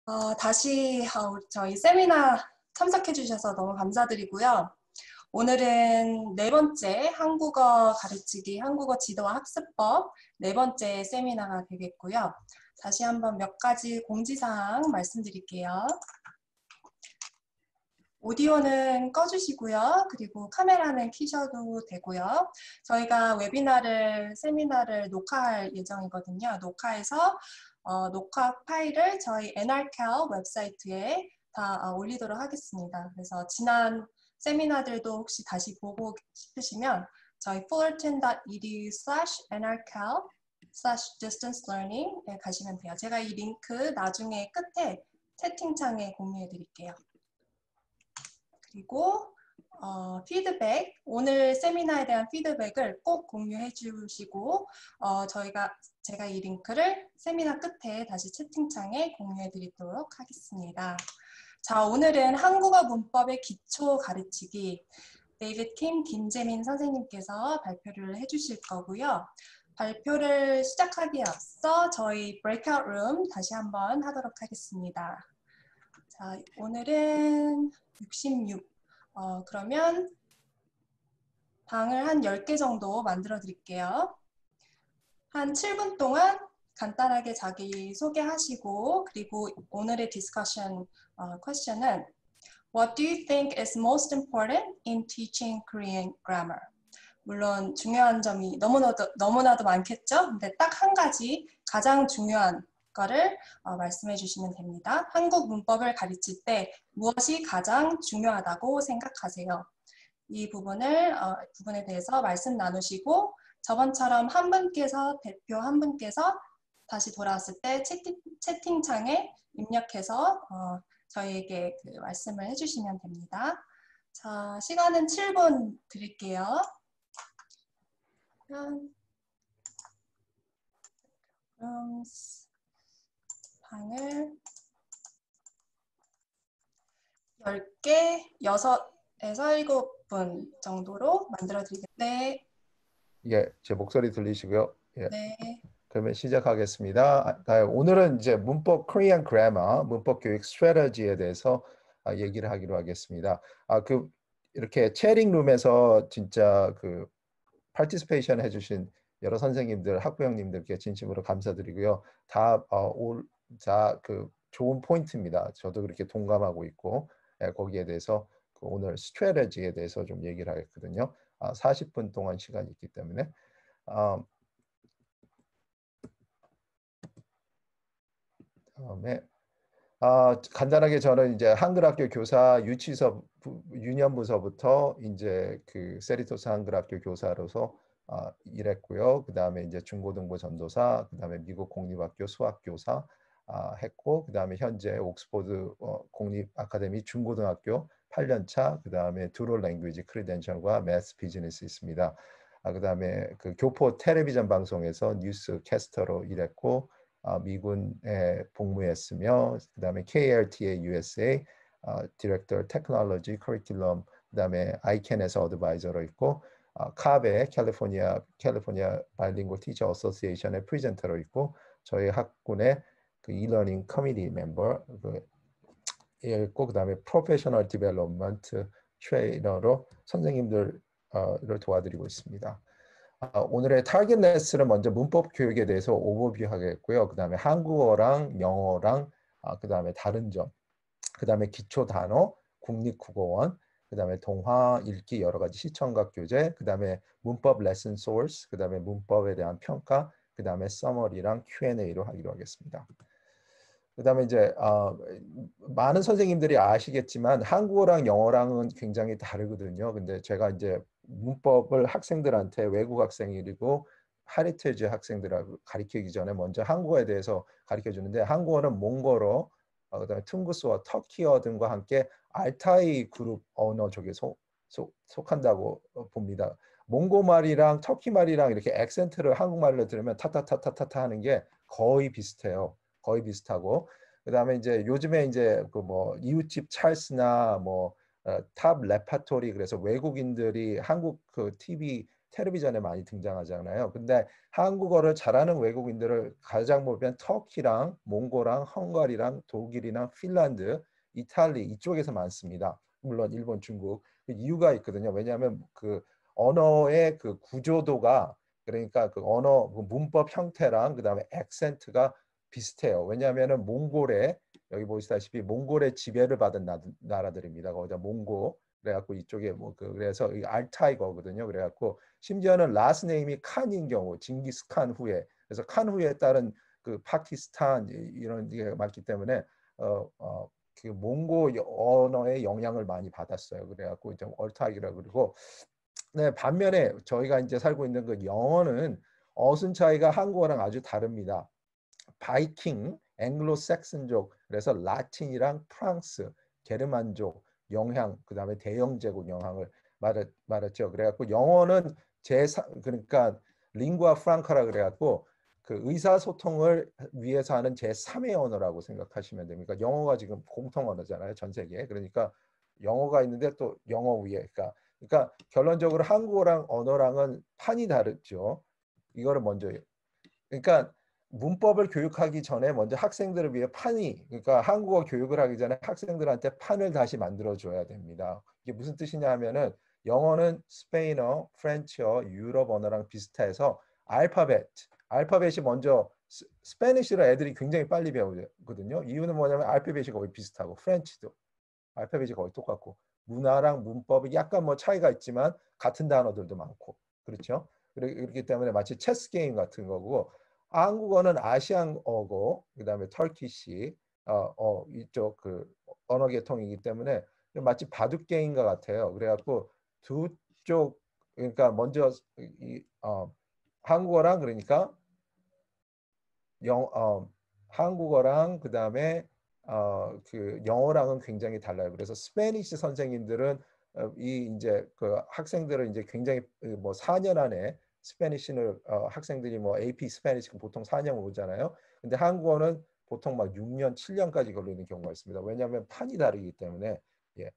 다시 저희 세미나 참석해 주셔서 너무 감사드리고요. 오늘은 네 번째 한국어 가르치기, 한국어 지도와 학습법 네 번째 세미나가 되겠고요. 다시 한번 몇 가지 공지사항 말씀드릴게요. 오디오는 꺼주시고요. 그리고 카메라는 켜셔도 되고요. 저희가 세미나를 녹화할 예정이거든요. 녹화해서 녹화 파일을 저희 NRCal 웹사이트에 다 올리도록 하겠습니다. 그래서 지난 세미나들도 혹시 다시 보고 싶으시면 저희 fullerton.edu/nrcal/distance-learning에 가시면 돼요. 제가 이 링크 나중에 끝에 채팅창에 공유해 드릴게요. 그리고 피드백, 오늘 세미나에 대한 피드백을 꼭 공유해 주시고 제가 이 링크를 세미나 끝에 다시 채팅창에 공유해 드리도록 하겠습니다. 자, 오늘은 한국어 문법의 기초 가르치기 데이비드 김재민 선생님께서 발표를 해주실 거고요. 발표를 시작하기에 앞서 저희 브레이크아웃 룸 다시 한번 하도록 하겠습니다. 자, 오늘은 66. 그러면 방을 한 10개 정도 만들어 드릴게요. 한 7분 동안 간단하게 자기 소개하시고, 그리고 오늘의 디스커션 퀘스천은 What do you think is most important in teaching Korean grammar? 물론 중요한 점이 너무나도 많겠죠? 근데 딱 한 가지 가장 중요한 거를 말씀해 주시면 됩니다. 한국 문법을 가르칠 때 무엇이 가장 중요하다고 생각하세요? 이 부분에 대해서 말씀 나누시고 저번처럼 대표 한 분께서 다시 돌아왔을 때 채팅창에 입력해서 저희에게 그 말씀을 해주시면 됩니다. 자, 시간은 7분 드릴게요. 그럼 방을 10개, 6에서 7분 정도로 만들어 드리겠습니다. 네. 예, 제 목소리 들리시고요. 예. 네. 그러면 시작하겠습니다. 오늘은 이제 문법 Korean Grammar, 문법 교육 스트래티지에 대해서 얘기를 하기로 하겠습니다. 이렇게 채팅 룸에서 진짜 파티시페이션 해주신 여러 선생님들, 학부형님들께 진심으로 감사드리고요. 다 좋은 포인트입니다. 저도 그렇게 동감하고 있고 거기에 대해서 오늘 스트래티지에 대해서 좀 얘기를 하겠거든요. 40분 동안 시간이 있기 때문에 다음에 간단하게 저는 이제 한글학교 교사 유년부서부터 이제 세리토스 한글학교 교사로서 일했고요. 그 다음에 이제 중고등부 전도사, 그 다음에 미국 공립학교 수학교사 했고, 그 다음에 현재 옥스포드 공립 아카데미 중고등학교 8년차, 그 다음에 듀얼 랭귀지 크리덴셜과 매스 비즈니스 있습니다. 그 다음에 교포 텔레비전 방송에서 뉴스 캐스터로 일했고, 미군에 복무했으며, 그 다음에 KRTA USA 디렉터 테크놀로지 커리큘럼, 그 다음에 아이캔에서 어드바이저로 있고, 카베 캘리포니아 바이링구 티처 어소시에이션의 프리젠터로 있고, 저희 학군의 이러닝 커미티 멤버 있고, 그 다음에 프로페셔널 디벨롭먼트 트레이너로 선생님들을 도와드리고 있습니다. 오늘의 타겟 레슨은 먼저 문법 교육에 대해서 오버뷰 하겠고요. 그 다음에 한국어랑 영어랑 그 다음에 다른 점, 그 다음에 기초 단어, 국립국어원, 그 다음에 동화, 읽기 여러 가지 시청각 교재, 그 다음에 문법 레슨 소스, 그 다음에 문법에 대한 평가, 그 다음에 서머리랑 Q&A로 하기로 하겠습니다. 그 다음에 이제 많은 선생님들이 아시겠지만 한국어랑 영어랑은 굉장히 다르거든요. 근데 제가 이제 문법을 학생들한테 외국 학생이고 하리테지 학생들하고 가르치기 전에 먼저 한국어에 대해서 가르쳐 주는데, 한국어는 몽골어, 그다음에 퉁구스어, 터키어 등과 함께 알타이 그룹 언어족에 속한다고 봅니다. 몽고 말이랑 터키 말이랑 이렇게 액센트를 한국말로 들으면 타타타타타타 하는 게 거의 비슷해요. 거의 비슷하고, 그다음에 이제 요즘에 이제 이웃집 찰스나 탑 레파토리, 그래서 외국인들이 한국 TV 텔레비전에 많이 등장하잖아요. 근데 한국어를 잘하는 외국인들을 가장 보면 터키랑 몽골랑 헝가리랑 독일이랑 핀란드, 이탈리 이쪽에서 많습니다. 물론 일본, 중국. 그 이유가 있거든요. 왜냐하면 그 언어의 그 구조도가 그러니까 그 언어 그 문법 형태랑 그다음에 액센트가 비슷해요. 왜냐하면은 몽골에 여기 보시다시피 몽골의 지배를 받은 나라들입니다. 거기다 몽고 그래갖고 이쪽에 뭐 그래서 이 알타이거거든요. 그래갖고 심지어는 라스 네임이 칸인 경우 징기스 칸 후에 그래서 칸 후에 따른 그 파키스탄 이런 게 많기 때문에 그 몽고 언어의 영향을 많이 받았어요. 그래갖고 이제 얼타이기라 그러고 네, 반면에 저희가 이제 살고 있는 그 영어는 어순 차이가 한국어랑 아주 다릅니다. 바이킹, 앵글로색슨족, 그래서 라틴이랑 프랑스, 게르만족 영향, 그다음에 대영제국 영향을 말했죠. 그래갖고 영어는 그러니까 링구아 프랑카라 그래갖고 그 의사소통을 위해서 하는 제3의 언어라고 생각하시면 됩니다. 영어가 지금 공통 언어잖아요, 전 세계에. 그러니까 영어가 있는데 또 영어 위에, 그러니까 결론적으로 한국어랑 언어랑은 판이 다르죠. 이거를 먼저 그러니까 문법을 교육하기 전에 먼저 학생들을 위해 그러니까 한국어 교육을 하기 전에 학생들한테 판을 다시 만들어줘야 됩니다. 이게 무슨 뜻이냐 하면은 영어는 스페인어, 프렌치어, 유럽 언어랑 비슷해서 알파벳이 먼저 스페니쉬로 애들이 굉장히 빨리 배우거든요. 이유는 뭐냐면 알파벳이 거의 비슷하고 프렌치도 알파벳이 거의 똑같고 문화랑 문법이 약간 뭐 차이가 있지만 같은 단어들도 많고 그렇죠. 그렇기 때문에 마치 체스 게임 같은 거고 한국어는 아시안어고 그다음에 터키시 이쪽 그 언어 계통이기 때문에 마치 바둑 게임과 같아요. 그래갖고 두 쪽 그러니까 먼저 한국어랑 그러니까 영, 한국어랑 그다음에 그 영어랑은 굉장히 달라요. 그래서 스페니시 선생님들은 이 이제 그 학생들은 이제 굉장히 뭐 4년 안에 스페니시를 학생들이 뭐 AP 스페니시 보통 4년 오잖아요. 근데 한국어는 보통 막 6년, 7년까지 걸리는 경우가 있습니다. 왜냐하면 판이 다르기 때문에 예.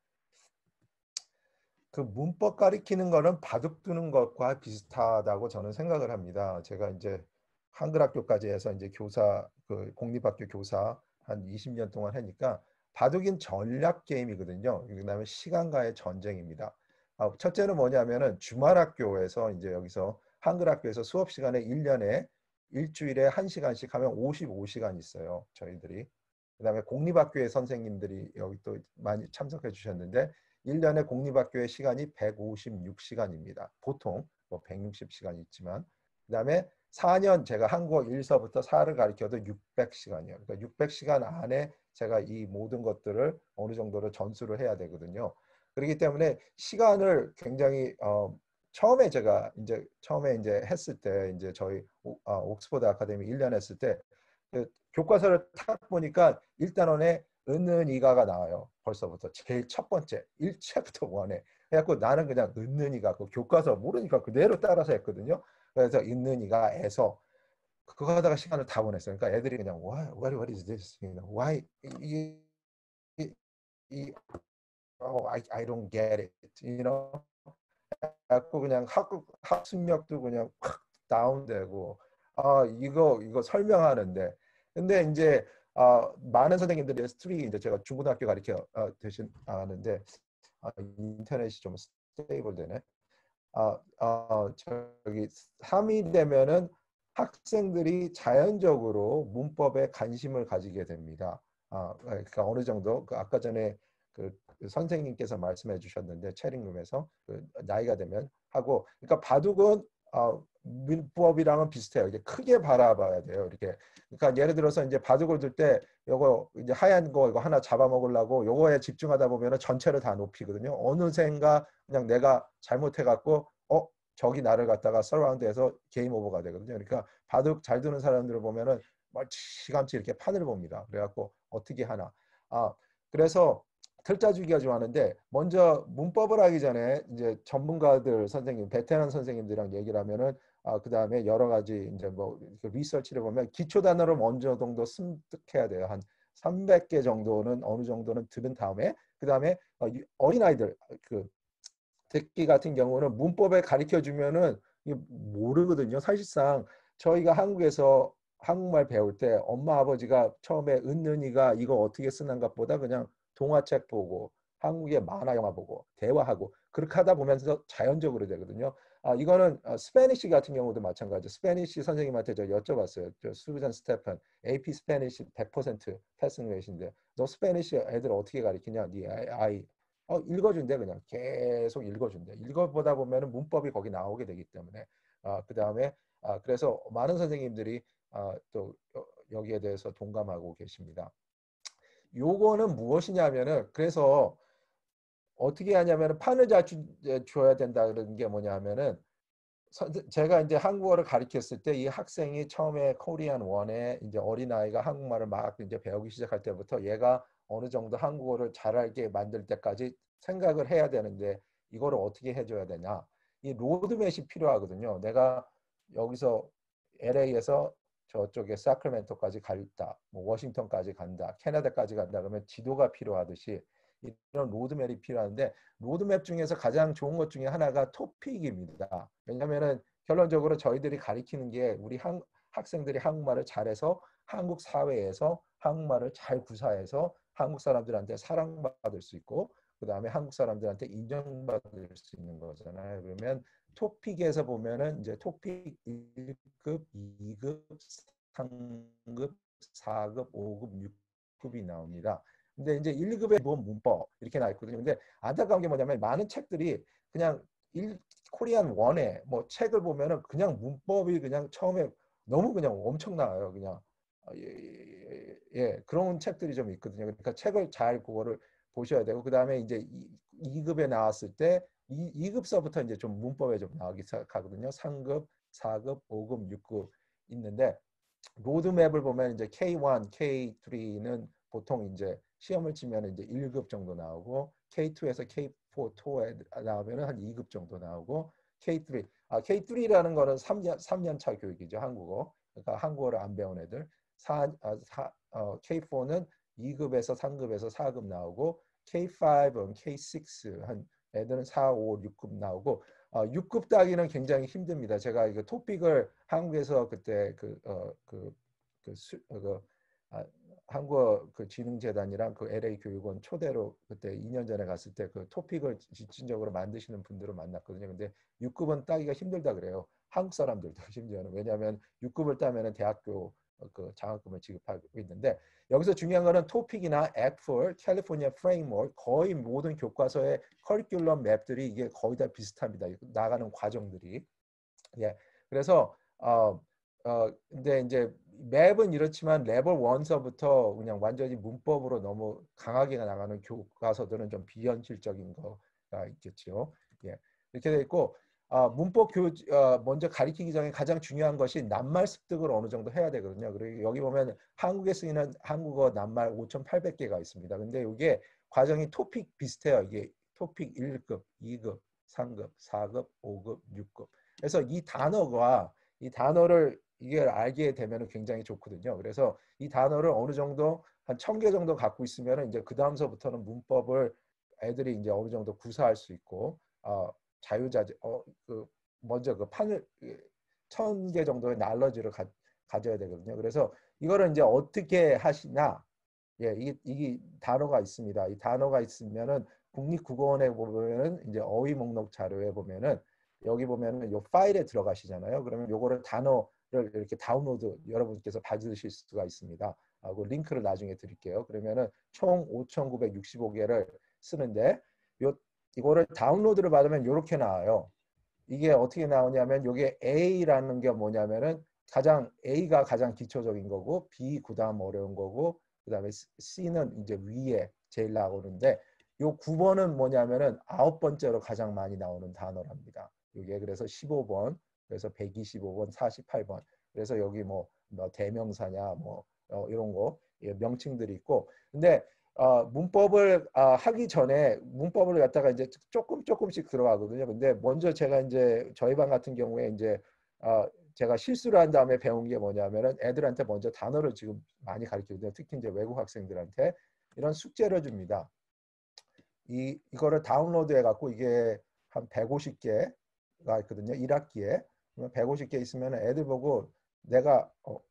그 문법 가리키는 거는 바둑 두는 것과 비슷하다고 저는 생각을 합니다. 제가 이제 한글학교까지 해서 이제 교사 그 공립학교 교사 한 20년 동안 하니까 바둑인 전략 게임이거든요. 그다음에 시간과의 전쟁입니다. 첫째는 뭐냐면은 주말 학교에서 이제 여기서 한글학교에서 수업 시간에 1년에 일주일에 1시간씩 하면 55시간 있어요. 저희들이. 그다음에 공립학교의 선생님들이 여기 또 많이 참석해 주셨는데 1년에 공립학교의 시간이 156시간입니다. 보통 뭐 160시간 있지만 그다음에 4년 제가 한국어 1서부터 4를 가르쳐도 600시간이에요. 그러니까 600시간 안에 제가 이 모든 것들을 어느 정도로 전수를 해야 되거든요. 그렇기 때문에 시간을 굉장히 처음에 이제 했을 때 이제 저희 옥스퍼드 아카데미 1년 했을 때 그 교과서를 딱 보니까 일단원에 은는이가가 나와요. 벌써부터 제일 첫 번째 1채부터 원에 그래갖고 나는 그냥 은는이가 그 교과서 모르니까 그대로 따라서 했거든요. 그래서 있는이가에서 그거 하다가 시간을 다 보냈어요. 그러니까 애들이 그냥 what is this? You know, why I don't get it. You know, 갖고 그냥 학습력도 그냥 확 다운되고 이거 설명하는데 근데 이제 많은 선생님들이 스트리 이제 제가 중고등학교 가르쳐 대신 하는데 인터넷이 좀 스테이블 되네. 저기 3이 되면은 학생들이 자연적으로 문법에 관심을 가지게 됩니다. 그러니까 어느 정도 그 아까 전에 그 선생님께서 말씀해 주셨는데 체링룸에서 그 나이가 되면 하고 그러니까 바둑은 문법이랑은 비슷해요. 이게 크게 바라봐야 돼요. 이렇게 그러니까 예를 들어서 이제 바둑을 둘 때 요거 이제 하얀 거 이거 하나 잡아먹으려고 요거에 집중하다 보면은 전체를 다 높이거든요. 어느샌가 그냥 내가 잘못해갖고 저기 나를 갖다가 서라운드해서 게임 오버가 되거든요. 그러니까 바둑 잘 두는 사람들을 보면은 멀찌감치 이렇게 판을 봅니다. 그래갖고 어떻게 하나. 그래서 틀자 주기가 좋아하는데 먼저 문법을 하기 전에 이제 전문가들 선생님, 베테랑 선생님들이랑 얘기를 하면은 그 다음에 여러 가지 이제 뭐 리서치를 보면 기초 단어를 먼저 정도 습득해야 돼요. 한 300개 정도는 어느 정도는 들은 다음에 그 다음에 어린아이들 그 듣기 같은 경우는 문법에 가르쳐 주면은 이게 모르거든요. 사실상 저희가 한국에서 한국말 배울 때 엄마 아버지가 처음에 은은이가 이거 어떻게 쓰는 것보다 그냥 동화책 보고 한국의 만화 영화 보고 대화하고 그렇게 하다 보면서 자연적으로 되거든요. 이거는 스페니시 같은 경우도 마찬가지죠. 스페니시 선생님한테 저 여쭤봤어요. 저 수잔 스테판 AP 스페니시 100% 패싱 레이트인데 너 스페니시 애들 어떻게 가르치냐? 네 아이 읽어준대. 그냥 계속 읽어준대. 읽어보다 보면은 문법이 거기 나오게 되기 때문에 그 다음에 그래서 많은 선생님들이 또 여기에 대해서 동감하고 계십니다. 요거는 무엇이냐면은 그래서 어떻게 하냐면은 판을 잘 줘야 된다 그런 게 뭐냐면은 제가 이제 한국어를 가르쳤을 때 이 학생이 처음에 코리안 원에 이제 어린아이가 한국말을 막 이제 배우기 시작할 때부터 얘가 어느 정도 한국어를 잘알게 만들 때까지 생각을 해야 되는데 이거를 어떻게 해줘야 되냐. 이 로드맵이 필요하거든요. 내가 여기서 LA에서 저쪽에 사크라멘토까지 간다, 뭐 워싱턴까지 간다, 캐나다까지 간다 그러면 지도가 필요하듯이 이런 로드맵이 필요한데 로드맵 중에서 가장 좋은 것 중에 하나가 토픽입니다. 왜냐하면 결론적으로 저희들이 가리키는 게 우리 학생들이 한국말을 잘해서 한국 사회에서 한국말을 잘 구사해서 한국 사람들한테 사랑받을 수 있고 그 다음에 한국 사람들한테 인정받을 수 있는 거잖아요. 그러면 토픽에서 보면은 이제 토픽 1급, 2급, 3급, 4급, 5급, 6급이 나옵니다. 근데 이제 1급의 기본 문법 이렇게 나와 있거든요. 근데 안타까운 게 뭐냐면 많은 책들이 그냥 코리안 원에 뭐 책을 보면은 그냥 문법이 그냥 처음에 너무 그냥 엄청 나와요. 그냥 그런 책들이 좀 있거든요. 그러니까 책을 잘 그거를 보셔야 되고 그 다음에 이제 2급에 나왔을 때 2급서부터 이제 좀 문법에 좀 나오기 시작하거든요. 3급, 4급, 5급, 6급 있는데 로드맵을 보면 이제 K1, K3는 보통 이제 시험을 치면 이제 1급 정도 나오고 K2에서 K4 나오면은 한 2급 정도 나오고 K3 K3라는 거는 3년 차 교육이죠. 한국어. 그러니까 한국어를 안 배운 애들. K4는 2급에서 3급에서 4급 나오고 K5은 K6 한 애들은 4, 5, 6급 나오고 6급 따기는 굉장히 힘듭니다. 제가 이거 토픽을 한국에서 그때 한국어 그 진흥재단이랑 그 LA 교육원 초대로 그때 2년 전에 갔을 때 그 토픽을 집중적으로 만드시는 분들을 만났거든요. 근데 6급은 따기가 힘들다 그래요. 한국 사람들도 심지어는. 왜냐하면 6급을 따면은 대학교 그 장학금을 지급하고 있는데 여기서 중요한 거는 토픽이나 액플, 캘리포니아 프레임워크 거의 모든 교과서의 커리큘럼 맵들이 이게 거의 다 비슷합니다. 나가는 과정들이. 예. 그래서 근데 이제 맵은 이렇지만 레벨 1서부터 그냥 완전히 문법으로 너무 강하게 나가는 교과서들은 좀 비현실적인 거가 있겠죠. 예. 이렇게 돼 있고 문법 먼저 가리키기 전에 가장 중요한 것이 낱말 습득을 어느 정도 해야 되거든요. 그리고 여기 보면 한국에 쓰이는 한국어 낱말 5,800개가 있습니다. 근데 이게 과정이 토픽 비슷해요. 이게 토픽 1급, 2급, 3급, 4급, 5급, 6급. 그래서 이 단어를 이게 알게 되면 굉장히 좋거든요. 그래서 이 단어를 어느 정도 한 1,000개 정도 갖고 있으면 이제 그 다음서부터는 문법을 애들이 이제 어느 정도 구사할 수 있고 자유자재 먼저 그 판을 1,000개 정도의 날러지를 가져야 되거든요. 그래서 이거를 이제 어떻게 하시나? 예, 이게 단어가 있습니다. 이 단어가 있으면은 국립국어원에 보면은 이제 어휘 목록 자료에 보면은 여기 보면은 요 파일에 들어가시잖아요. 그러면 요거를 단어를 이렇게 다운로드 여러분께서 받으실 수가 있습니다. 그 링크를 나중에 드릴게요. 그러면은 총 5,965개를 쓰는데 이거를 다운로드를 받으면 이렇게 나와요. 이게 어떻게 나오냐면 이게 A라는 게 뭐냐면은 A가 가장 기초적인 거고 B 그다음 어려운 거고 그다음에 C는 이제 위에 제일 나오는데 요 9번은 뭐냐면은 9번째로 가장 많이 나오는 단어랍니다. 이게 그래서 15번, 그래서 125번, 48번. 그래서 여기 뭐 대명사냐 뭐 이런 거 명칭들이 있고 근데 문법을 하기 전에 문법을 갖다가 이제 조금씩 들어가거든요. 근데 먼저 제가 이제 저희 반 같은 경우에 이제 제가 실수를 한 다음에 배운 게 뭐냐면은 애들한테 먼저 단어를 지금 많이 가르치거든요. 특히 이제 외국 학생들한테 이런 숙제를 줍니다. 이거를 다운로드 해갖고 이게 한 150개가 있거든요. 1학기에. 그러면 150개 있으면 애들 보고 내가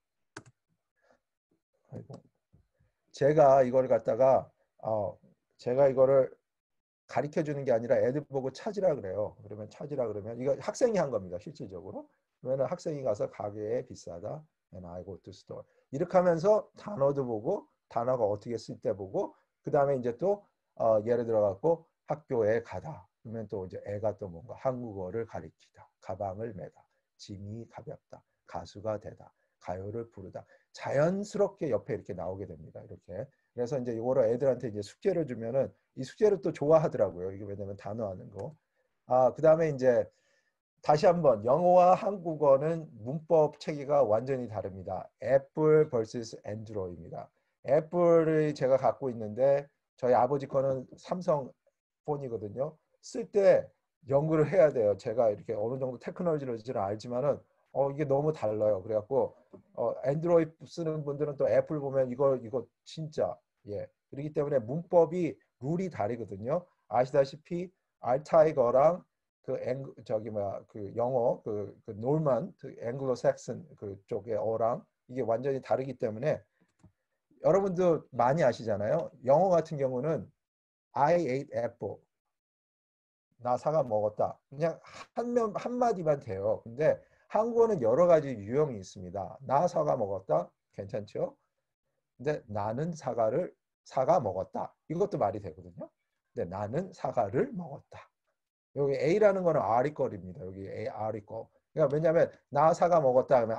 아이고, 제가 이걸 갖다가 제가 이거를 가르쳐 주는 게 아니라 애들 보고 찾으라 그래요. 그러면 찾으라 그러면 이거 학생이 한 겁니다. 실질적으로. 그러면 학생이 가서 가게에 비싸다. And I go to store. 이렇게 하면서 단어도 보고 단어가 어떻게 쓸 때 보고 그 다음에 이제 또 예를 들어 갖고 학교에 가다. 그러면 또 이제 애가 또 뭔가 한국어를 가리키다. 가방을 매다. 짐이 가볍다. 가수가 되다. 가요를 부르다. 자연스럽게 옆에 이렇게 나오게 됩니다. 이렇게. 그래서 이제 이거를 애들한테 이제 숙제를 주면은 이 숙제를 또 좋아하더라고요. 이게 왜냐면 단어하는 거. 그다음에 이제 다시 한번 영어와 한국어는 문법 체계가 완전히 다릅니다. 애플 vs 안드로이드입니다. 애플을 제가 갖고 있는데 저희 아버지 거는 삼성 폰이거든요. 쓸 때 연구를 해야 돼요. 제가 이렇게 어느 정도 테크놀로지를 알지만은 이게 너무 달라요. 그래갖고 안드로이드 쓰는 분들은 또 애플 보면 이거 진짜 예. 그렇기 때문에 문법이 룰이 다르거든요. 아시다시피 알타이거랑 저기 뭐야 그 영어 그 놀만 그 앵글로 삭슨 그 쪽의 어랑 이게 완전히 다르기 때문에 여러분도 많이 아시잖아요. 영어 같은 경우는 I ate apple. 나 사과 먹었다. 그냥 한마디만 돼요. 근데 한국어는 여러 가지 유형이 있습니다. 나 사과 먹었다. 괜찮죠? 근데 나는 사과 먹었다. 이것도 말이 되거든요. 근데 나는 사과를 먹었다. 여기 A라는 거는 R이거리입니다. 여기 R이거. 그러니까 왜냐하면 나 사과 먹었다 하면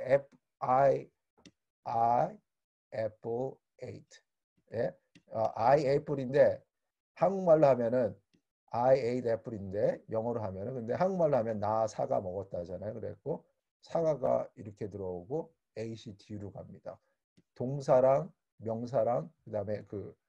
I apple ate. 예? I apple인데 한국말로 하면은 I ate apple인데 영어로 하면은 근데 한국말로 하면 나 사과 먹었다 하잖아요. 그랬고 사과가 이렇게 들어오고 A시 뒤로 갑니다. 동사랑 명사랑 그다음에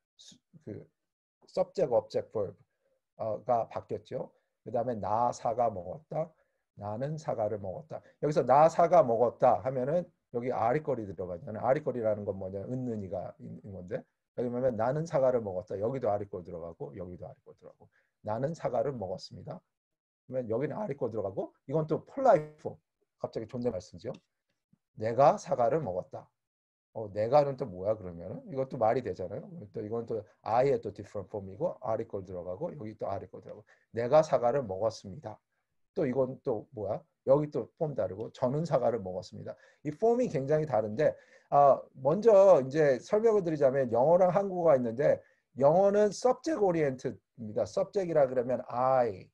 그 subject, object, verb가 바뀌었죠. 그다음에 나 사과 먹었다. 나는 사과를 먹었다. 여기서 나 사과 먹었다 하면은 여기 아리거리 들어가잖아요. 아리거리라는 건 뭐냐? 은는이가 있는 건데 여기 보면 나는 사과를 먹었다. 여기도 아리거 들어가고 여기도 아리거 들어가고 나는 사과를 먹었습니다. 그러면 여기는 아리거 들어가고 이건 또 폴라이트 폼. 갑자기 존댓말 쓰죠. 내가 사과를 먹었다. 내가는 또 뭐야 그러면은 이것도 말이 되잖아요. 또 이건 또 I의 또 different form이고 article 들어가고 여기 또 article 들어가고 내가 사과를 먹었습니다. 또 이건 또 뭐야? 여기 또 폼 다르고 저는 사과를 먹었습니다. 이 폼이 굉장히 다른데 먼저 이제 설명을 드리자면 영어랑 한국어가 있는데 영어는 subject oriented입니다. subject이라 그러면 I,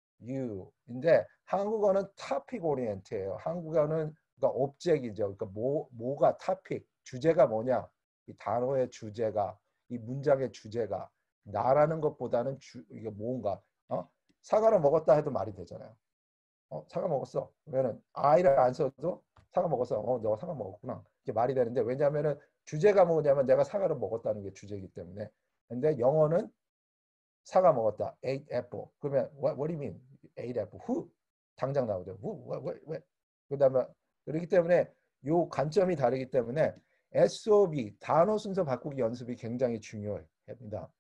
you인데 한국어는 topic oriented예요. 한국어는 그러니까 object이죠. 그러니까 뭐가 topic, 주제가 뭐냐? 이 단어의 주제가 이 문장의 주제가 나라는 것보다는 이게 뭔가 사과를 먹었다 해도 말이 되잖아요. 사과 먹었어. 그러면은 I를 안 써도 사과 먹었어. 너가 사과 먹었구나. 이게 말이 되는데 왜냐하면은 주제가 뭐냐면 내가 사과를 먹었다는 게 주제이기 때문에. 근데 영어는 사과 먹었다. ate apple. 그러면 what do you mean? ate apple. Who? 당장 나오죠. Who? 왜? 그다음에 그렇기 때문에 요 관점이 다르기 때문에 SOB 단어 순서 바꾸기 연습이 굉장히 중요합니다.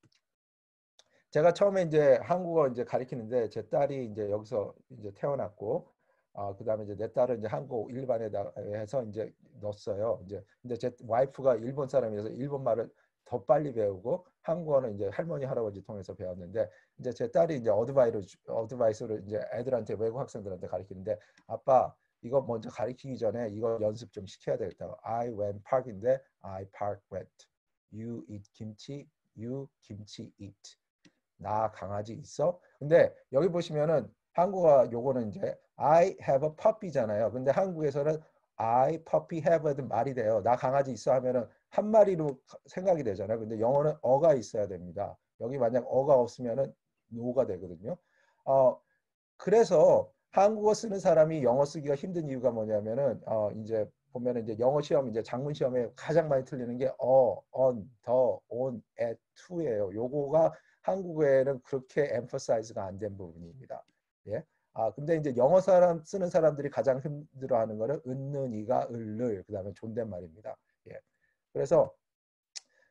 제가 처음에 이제 한국어 이제 가르치는데 제 딸이 이제 여기서 이제 태어났고 그다음에 이제 내 딸은 이제 한국 일반에다 해서 이제 넣었어요. 이제 근데 제 와이프가 일본 사람이라서 일본 말을 더 빨리 배우고 한국어는 이제 할머니 할아버지 통해서 배웠는데 이제 제 딸이 이제 어드바이스를 이제 애들한테 외국 학생들한테 가르치는데 아빠 이거 먼저 가르치기 전에 이거 연습 좀 시켜야 되겠다고. I went park인데 I park went. You eat kimchi. You kimchi eat. 나 강아지 있어? 근데 여기 보시면은 한국어 요거는 이제 I have a puppy잖아요. 근데 한국에서는 I puppy have도 말이 돼요. 나 강아지 있어 하면은 한 마리로 생각이 되잖아요. 근데 영어는 어가 있어야 됩니다. 여기 만약 어가 없으면은 no가 되거든요. 그래서 한국어 쓰는 사람이 영어 쓰기가 힘든 이유가 뭐냐면은 이제 보면은 이제 영어 시험 이제 장문 시험에 가장 많이 틀리는 게 on, 더, on, at, to예요. 요거가 한국어에는 그렇게 emphasize가 안 된 부분입니다. 예. 근데 이제 영어 쓰는 사람들이 가장 힘들어하는 거는 은는, 이가, 을를, 그다음에 존댓말입니다. 예. 그래서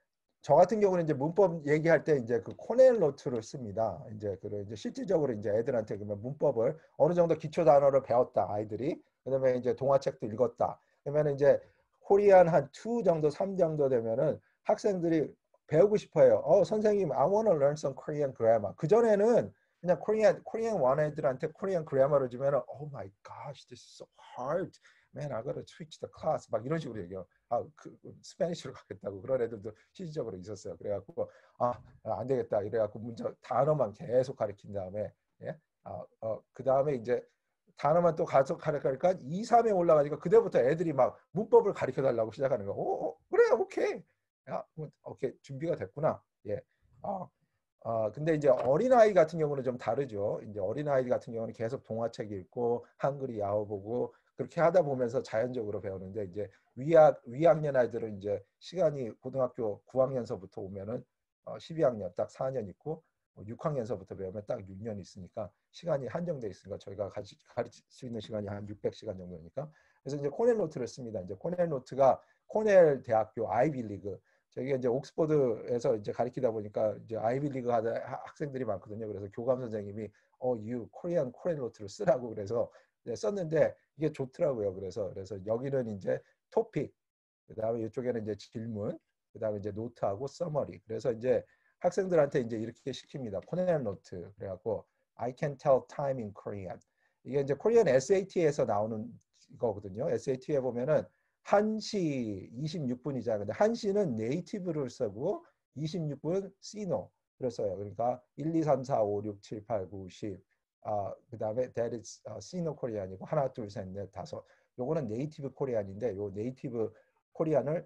저 같은 경우는 이제 문법 얘기할 때 이제 그 코넬 노트를 씁니다. 이제 실질적으로 이제 애들한테 그러면 문법을 어느 정도 기초 단어를 배웠다 아이들이. 그다음에 이제 동화책도 읽었다. 그러면 이제 코리안 한 2 정도, 3 정도 되면은 학생들이 배우고 싶어요. 선생님, I want to learn some Korean grammar. 그 전에는 그냥 코리안 원 애들한테 코리안 그래머를 주면은 Oh my gosh, this is so hard. Man, I gotta switch the class. 막 이런 식으로 얘기해요. 스페니쉬로 가겠다고 그런 애들도 실질적으로 있었어요. 그래갖고 안 되겠다. 이래갖고 문자 단어만 계속 가르친 다음에 예? 그 다음에 이제 단어만 또 계속 가르치니까 2, 3에 올라가니까 그때부터 애들이 막 문법을 가르쳐 달라고 시작하는 거. 그래, 오케이. 오케이, 준비가 됐구나. 예. 근데 이제 어린아이 같은 경우는 좀 다르죠. 이제 어린아이 같은 경우는 계속 동화책 읽고 한글이 야워보고 그렇게 하다 보면서 자연적으로 배우는데 이제 위학년 아이들은 이제 시간이 고등학교 9학년서부터 오면은 12학년 딱 4년 있고 6학년서부터 배우면 딱 6년 있으니까 시간이 한정돼 있으니까 저희가 가르칠 수 있는 시간이 한 600시간 정도니까 그래서 이제 코넬 노트를 씁니다. 이제 코넬 노트가 코넬 대학교 아이비리그 저희가 이제 옥스퍼드에서 이제 가르치다 보니까 이제 아이비리그 하는 학생들이 많거든요. 그래서 교감 선생님이 you 코리안 코넬 노트를 쓰라고 그래서 썼는데 이게 좋더라고요. 그래서 여기는 이제 토픽, 그다음에 이쪽에는 이제 질문, 그다음에 이제 노트하고 서머리. 그래서 이제 학생들한테 이제 이렇게 시킵니다. 코넬 노트. 그래갖고 I can tell time in Korean. 이게 이제 코리안 SAT에서 나오는 거거든요. SAT에 보면은 1시 26분이잖아요. 근데 1시는 네이티브를 쓰고 26분 시노를 써요. 그러니까 1, 2, 3, 4, 5, 6, 7, 8, 9, 10. 그다음에 that is 시노 코리안이고 하나, 둘, 셋, 넷, 다섯. 요거는 네이티브 코리안인데 요 네이티브 코리안을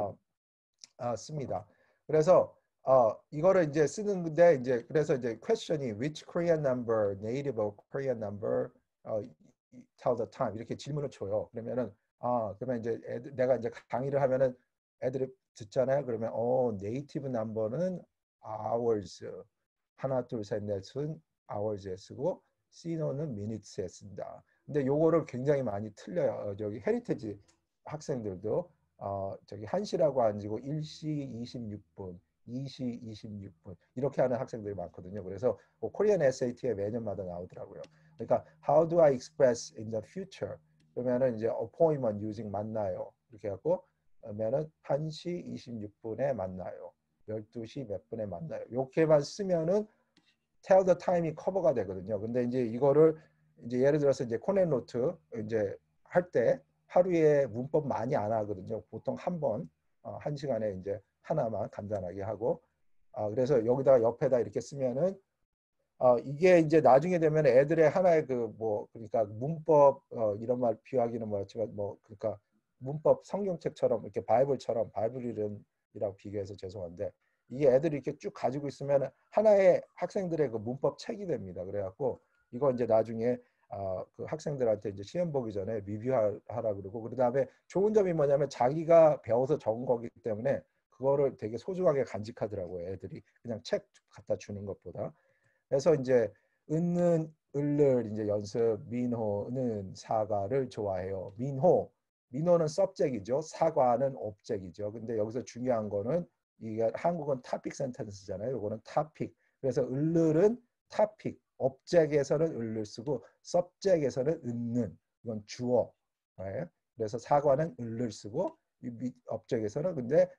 씁니다. 그래서 이거를 이제 쓰는데 이제 그래서 이제 question이 which Korean number, native Korean number, tell the time 이렇게 질문을 줘요. 그러면은 그러면 이제 내가 이제 강의를 하면은 애들이 듣잖아요. 그러면 네이티브 넘버는 hours 하나 둘 셋 넷은 hours에 쓰고 시노는 minutes에 쓴다. 근데 요거를 굉장히 많이 틀려요. 저기 헤리테지 학생들도 저기 1시라고 안 지고 1시 26분, 2시 26분 이렇게 하는 학생들이 많거든요. 그래서 코리안 SAT에 매년마다 나오더라고요. 그러니까 how do I express in the future? 그러면은 이제 appointment using 만나요. 이렇게 하고 그러면은 1시 26분에 만나요. 12시 몇 분에 만나요. 이렇게만 쓰면은 tell the time이 커버가 되거든요. 근데 이제 이거를 이제 예를 들어서 이제 코넬 노트 이제 할 때 하루에 문법 많이 안 하거든요. 보통 한 번, 한 시간에 이제 하나만 간단하게 하고 그래서 여기다가 옆에다 이렇게 쓰면은 이게 이제 나중에 되면 애들의 하나의 그 뭐 그러니까 문법 이런 말 비유하기는 뭐였지만 뭐 그러니까 문법 성경책처럼 이렇게 바이블처럼 바이블 이름이라고 비교해서 죄송한데 이게 애들이 이렇게 쭉 가지고 있으면 하나의 학생들의 그 문법 책이 됩니다. 그래갖고 이거 이제 나중에 그 학생들한테 이제 시험 보기 전에 리뷰하라 그러고 그다음에 좋은 점이 뭐냐면 자기가 배워서 적은 거기 때문에 그거를 되게 소중하게 간직하더라고요. 애들이 그냥 책 갖다 주는 것보다. 그래서 이제 은는 을을 이제 연습 민호는 사과를 좋아해요. 민호는 subject이죠. 사과는 object이죠. 근데 여기서 중요한 거는 이게 한국은 topic sentence잖아요. 이거는 topic. 그래서 을은 topic, object에서는 을을 쓰고 subject에서는 은는 이건 주어. 네. 그래서 사과는 을을 쓰고 object에서는 근데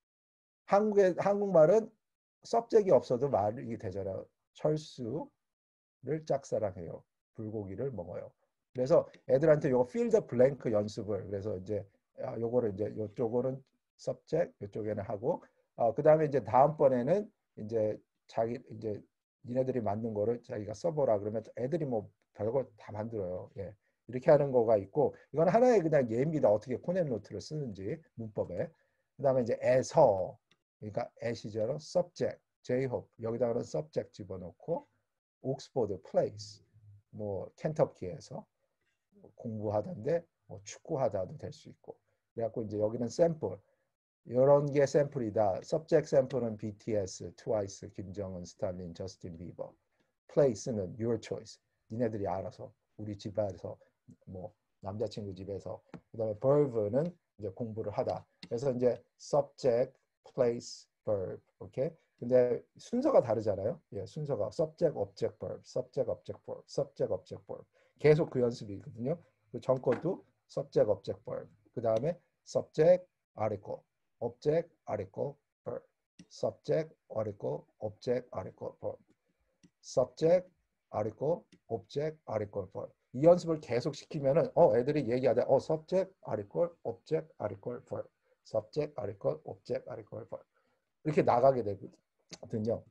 한국말은 subject이 없어도 말이 되잖아요. 철수를 짝사랑해요. 불고기를 먹어요. 그래서 애들한테 요거 fill the blank 연습을 그래서 이제 요거를 이제 요쪽은 subject, 요쪽에는 하고 그다음에 이제 다음번에는 이제 자기 이제 니네들이 만든 거를 자기가 써보라 그러면 애들이 뭐 별거 다 만들어요. 예. 이렇게 하는 거가 있고 이건 하나의 그냥 예입니다. 어떻게 코넬 노트를 쓰는지 문법에. 그다음에 이제 에서 그러니까 애시저로 subject, J-hope 여기다가는 subject 집어넣고 옥스퍼드 플레이스 뭐 켄터키에서 공부하던데 뭐 축구하다도 될 수 있고 그래갖고 이제 여기는 샘플 이런 게 샘플이다. subject 샘플은 BTS, 트와이스, 김정은, 스탈린, 저스틴 비버. place는 your choice. 니네들이 알아서 우리 집에서 뭐 남자친구 집에서 그다음에 verb는 이제 공부를 하다. 그래서 이제 subject, place, verb. 오케이? 근데 순서가 다르잖아요. 예, 순서가 subject, object, verb, subject, object, verb, subject, object, verb. 계속 그 연습이거든요. 그 전것도 subject, object, verb. 그 다음에 subject, article, object, article, verb. subject, article, object, article, verb. subject, article, object, article, verb. 이 연습을 계속 시키면은 애들이 얘기하다 subject, article, object, article, verb. subject, article, object, article, verb. 이렇게 나가게 되거든요.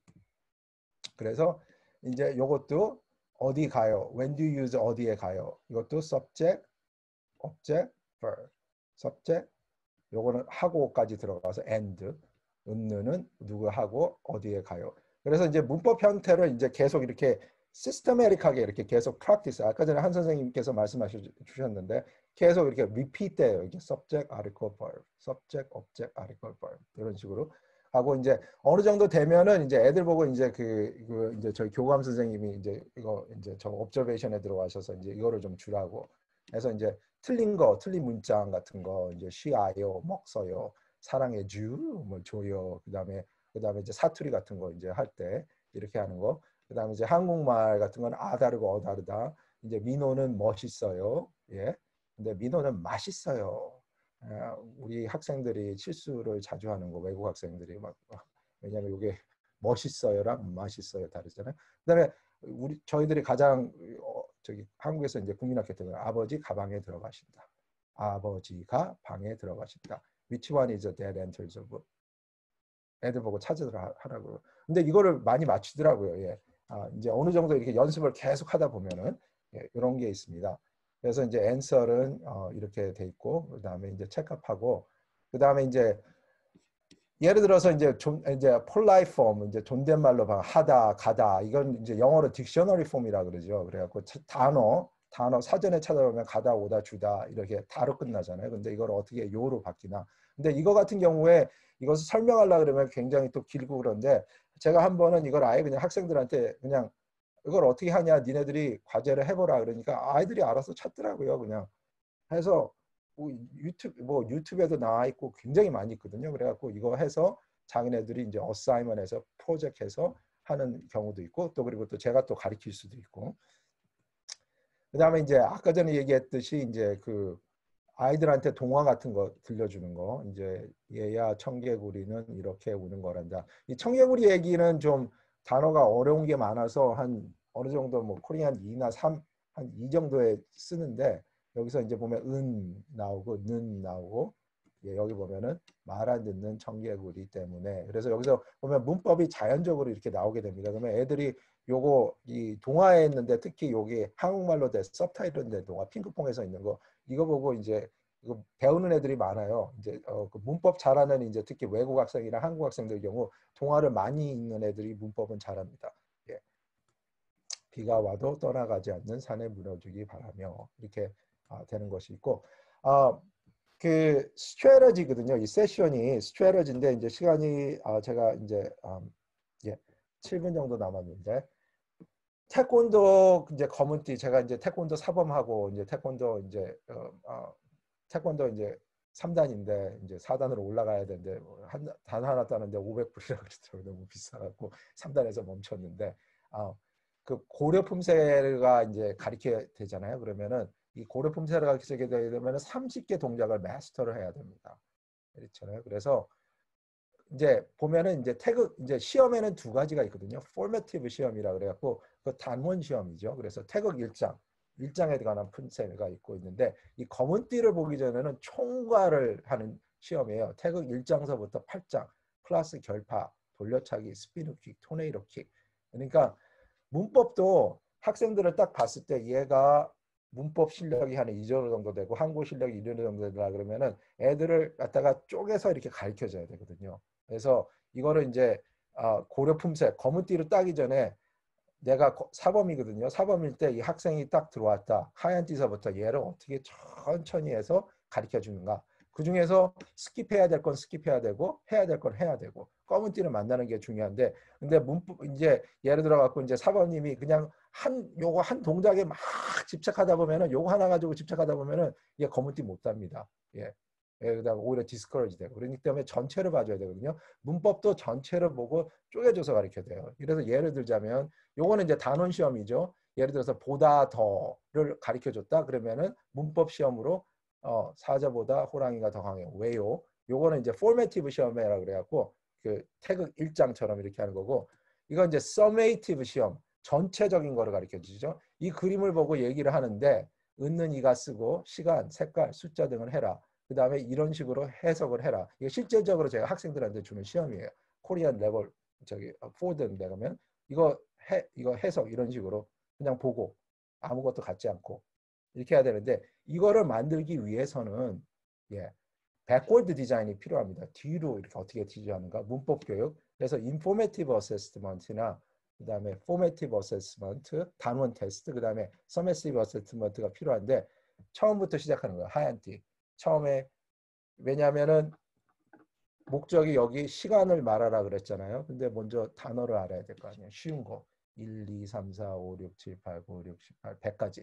그래서 이제 이것도 어디 가요? When do you use 어디에 가요? 이것도 subject, object, verb. subject, 요거는 하고까지 들어가서 and, 은느는 누구 하고 어디에 가요. 그래서 이제 문법 형태를 이제 계속 이렇게 시스테매틱하게 이렇게 계속 practice. 아까 전에 한 선생님께서 말씀하셔 주셨는데 계속 이렇게 repeat돼요. 이게 subject, article, verb, subject, object, article, verb 이런 식으로 하고 이제 어느 정도 되면은 이제 애들 보고 이제 그 이제 저희 교감 선생님이 이제 이거 이제 저 observation에 들어가셔서 이제 이거를 좀 주라고 해서 이제 틀린 문장 같은 거 이제 쉬어요, 먹어요, 사랑해 주, 뭐 줘요, 그다음에 이제 사투리 같은 거 이제 할 때 이렇게 하는 거. 그다음에 이제 한국말 같은 건 아 다르고 어 다르다. 이제 민호는 멋있어요. 예. 근데 민호는 맛있어요. 우리 학생들이 실수를 자주 하는 거 외국 학생들이 왜냐면 이게 멋있어요랑 맛있어요 다르잖아요. 그다음에 저희들이 가장 저기 한국에서 이제 국민학교 때문에 아버지 가방에 들어가신다. 아버지가 방에 들어가신다. Which one is that enters the book? 애들 보고 찾으라 하라고요. 근데 이거를 많이 맞추더라고요. 예. 이제 어느 정도 이렇게 연습을 계속 하다 보면은 이런 게 있습니다. 그래서 이제 answer는 이렇게 돼 있고 그다음에 이제 체크업하고 그다음에 이제 예를 들어서 이제 polite form 이제 존댓말로 하다 가다 이건 이제 영어로 dictionary form이라 그러죠. 그래갖고 단어 사전에 찾아보면 가다 오다 주다 이렇게 다로 끝나잖아요. 근데 이걸 어떻게 요로 바뀌나. 근데 이거 같은 경우에 이것을 설명하려고 그러면 굉장히 또 길고 그런데 제가 한 번은 이걸 아예 그냥 학생들한테 그냥 이걸 어떻게 하냐 니네들이 과제를 해보라 그러니까 아이들이 알아서 찾더라고요. 그냥 해서 유튜브에도 나와 있고 굉장히 많이 있거든요. 그래갖고 이거 해서 자기네들이 이제 어사이먼해서 프로젝트해서 하는 경우도 있고 또 그리고 또 제가 또 가르칠 수도 있고 그다음에 이제 아까 전에 얘기했듯이 이제 그 아이들한테 동화 같은 거 들려주는 거 이제 얘야 청개구리는 이렇게 우는 거란다. 이 청개구리 얘기는 좀 단어가 어려운 게 많아서 한 어느 정도 뭐 코리안 2나 3 한 이 정도에 쓰는데 여기서 이제 보면 은 나오고 는 나오고 여기 보면은 말 안 듣는 청개구리 때문에 그래서 여기서 보면 문법이 자연적으로 이렇게 나오게 됩니다. 그러면 애들이 요거 이 동화에 있는데 특히 여기 한국말로 된 서브타이틀인데 동화 핑크퐁에서 있는 거 이거 보고 이제 이거 배우는 애들이 많아요. 이제 그 문법 잘하는 이제 특히 외국 학생이나 한국 학생들 경우 동화를 많이 읽는 애들이 문법은 잘합니다. 예. 비가 와도 떠나가지 않는 산에 무너지기 바라며 이렇게 되는 것이 있고 그 스트래터지거든요. 이 세션이 스트래터지인데 이제 시간이 제가 이제 7분 정도 남았는데 태권도 이제 검은띠 제가 이제 태권도 사범하고 이제 태권도 이제 태권도 이제 3단인데 이제 4단으로 올라가야 되는데 단 하나 따는데 500불이라 그러더라고요. 너무 비싸갖고 3단에서 멈췄는데 그 고려 품새가 이제 가르쳐야 되잖아요. 그러면은 이 고려 품새를 가르치게 되면은 30개 동작을 마스터를 해야 됩니다. 그렇잖아요. 그래서 이제 보면은 이제 태극 이제 시험에는 두 가지가 있거든요. 포매티브 시험이라 그래갖고 그 단원 시험이죠. 그래서 태극 1장에 관한 품새가 있고 있는데 이 검은 띠를 보기 전에는 총괄을 하는 시험이에요. 태극 1장서부터 8장 플러스 결파, 돌려차기, 스피드킥, 토네이도킥. 그러니까 문법도 학생들을 딱 봤을 때 얘가 문법 실력이 한 이 정도 되고 한국 실력이 이 정도 되다 그러면은 애들을 갖다가 쪼개서 이렇게 가르쳐줘야 되거든요. 그래서 이거를 이제 고려 품새 검은 띠를 따기 전에 내가 사범이거든요. 사범일 때 이 학생이 딱 들어왔다. 하얀 띠서부터 얘를 어떻게 천천히 해서 가르쳐 주는가. 그 중에서 스킵해야 될 건 스킵해야 되고 해야 될 건 해야 되고 검은 띠를 만나는 게 중요한데 근데 문법 이제 예를 들어 갖고 이제 사범님이 그냥 요거 한 동작에 막 집착하다 보면은 요거 하나 가지고 집착하다 보면은 얘 검은 띠 못 답니다. 예. 예, 그다음 오히려 디스커러지 되고 그러기 때문에 전체를 봐줘야 되거든요. 문법도 전체를 보고 쪼개줘서 가르쳐야 돼요. 그래서 예를 들자면 요거는 이제 단원 시험이죠. 예를 들어서 보다 더를 가르쳐줬다 그러면은 문법 시험으로 사자보다 호랑이가 더 강해요. 왜요? 요거는 이제 포매티브 시험이라 그래갖고 그 태극 일장처럼 이렇게 하는 거고 이건 이제 서메이티브 시험 전체적인 거를 가르쳐 주죠. 이 그림을 보고 얘기를 하는데 은는 이가 쓰고 시간, 색깔, 숫자 등을 해라. 그 다음에 이런 식으로 해석을 해라. 이게 실질적으로 제가 학생들한테 주는 시험이에요. 코리안 레벨 저기 포든 내가면 이거 해석 이런 식으로 그냥 보고 아무것도 갖지 않고 이렇게 해야 되는데 이거를 만들기 위해서는 예, 백월드 디자인이 필요합니다. 뒤로 이렇게 어떻게 디자인하는가 문법 교육. 그래서 인포메이티브 어세스먼트나 그다음에 포메티브 어세스먼트, 단원 테스트, 그다음에 서메시브 어세스먼트가 필요한데 처음부터 시작하는 거예요. 하얀 띠. 처음에 왜냐하면은 목적이 여기 시간을 말하라 그랬잖아요. 근데 먼저 단어를 알아야 될 거 아니에요. 쉬운 거. 1, 2, 3, 4, 5, 6, 7, 8, 9, 6, 18, 100까지.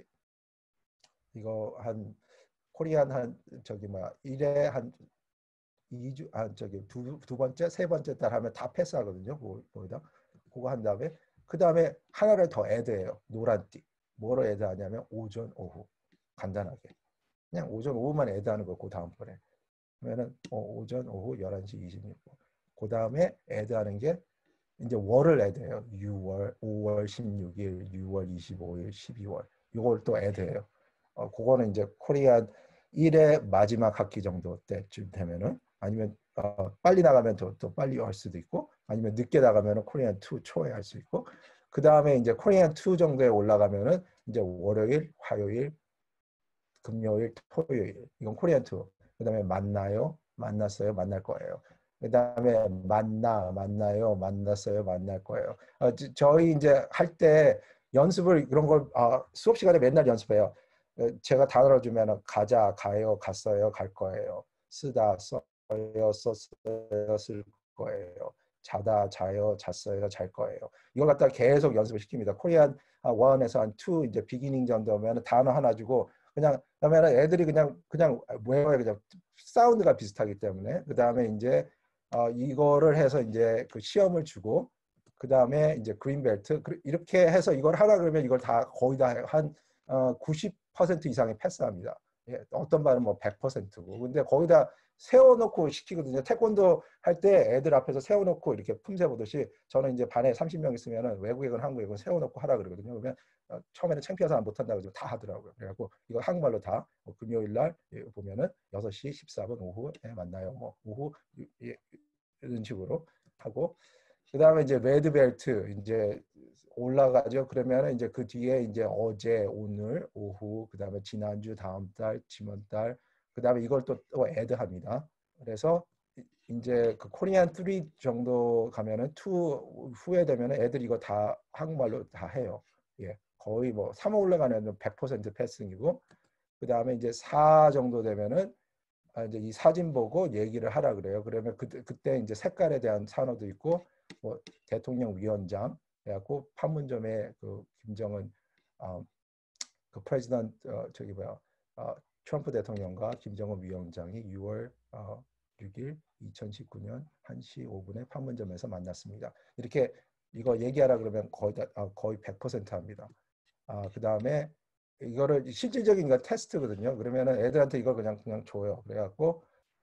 이거 한 코리안 한 저기 뭐야 1에 한 2주 저기 두 번째 세 번째 달 하면 다 패스하거든요. 거기다 그거 한 다음에 그 다음에 하나를 더 애드해요. 노란띠. 뭐로 애드하냐면 오전 오후 간단하게 그냥 오전 오후만 애드하는 거 그 다음번에 그러면은 오전 오후 11시 26분 그 다음에 애드하는 게 이제 월을 애드해요. 6월 5월 16일 6월 25일 12월 이걸 또 애드해요. 그거는 이제 코리안 1의 마지막 학기 정도 때쯤 되면은 아니면 빨리 나가면 또 빨리 할 수도 있고 아니면 늦게 나가면은 코리안 2 초에 할 수 있고 그 다음에 이제 코리안 2 정도에 올라가면은 이제 월요일, 화요일, 금요일, 토요일 이건 코리안 2. 그다음에 만나요, 만났어요, 만날 거예요. 그다음에 만나요, 만났어요, 만날 거예요. 저희 이제 할 때 연습을 그런 걸 수업 시간에 맨날 연습해요. 제가 단어를 주면 가자, 가요, 갔어요, 갈 거예요. 쓰다, 써요, 썼어요, 쓸 거예요. 자다, 자요, 잤어요, 잘 거예요. 이걸 갖다 계속 연습을 시킵니다. 코리안 1에서 한 2 이제 비기닝 정도 면 단어 하나 주고 그냥 그러면 애들이 그냥 외워요. 그냥 사운드가 비슷하기 때문에 그 다음에 이제 이거를 해서 이제 그 시험을 주고 그 다음에 이제 그린벨트 이렇게 해서 이걸 하라 그러면 이걸 다 거의 다 한 90% 이상의 패스합니다. 예, 어떤 반은 뭐 100%고 근데 거기다 세워놓고 시키거든요. 태권도 할 때 애들 앞에서 세워놓고 이렇게 품새 보듯이 저는 이제 반에 30명 있으면 외국이건 한국이건 세워놓고 하라 그러거든요. 그러면 처음에는 창피해서 못한다고 해서 다 하더라고요. 그래갖고 이거 한국말로 다 금요일 날 보면은 6시 14분 오후에 만나요. 뭐 오후 이런 식으로 하고 그 다음에 이제 레드벨트 이제 올라가죠. 그러면 이제 그 뒤에 이제 어제, 오늘, 오후, 그 다음에 지난주, 다음 달, 지난 달, 그 다음에 이걸 또 애드합니다. 그래서 이제 그 코리안 3 정도 가면은 2 후에 되면은 애들이 이거 다 한국말로 다 해요. 예, 거의 뭐 3 올라가면 100% 패싱이고 그 다음에 이제 4 정도 되면은 이제 이 사진 보고 얘기를 하라 그래요. 그러면 그때 이제 색깔에 대한 산호도 있고 뭐 대통령 위원장 해갖고 판문점에 그 김정은 그 프레지던트 저기 뭐야 트럼프 대통령과 김정은 위원장이 6월 6일 2019년 1시 5분에 판문점에서 만났습니다. 이렇게 이거 얘기하라 그러면 거의 100% 합니다. 그 다음에 이거를 실질적인 거 테스트거든요. 그러면은 애들한테 이걸 그냥 줘요. 그래갖고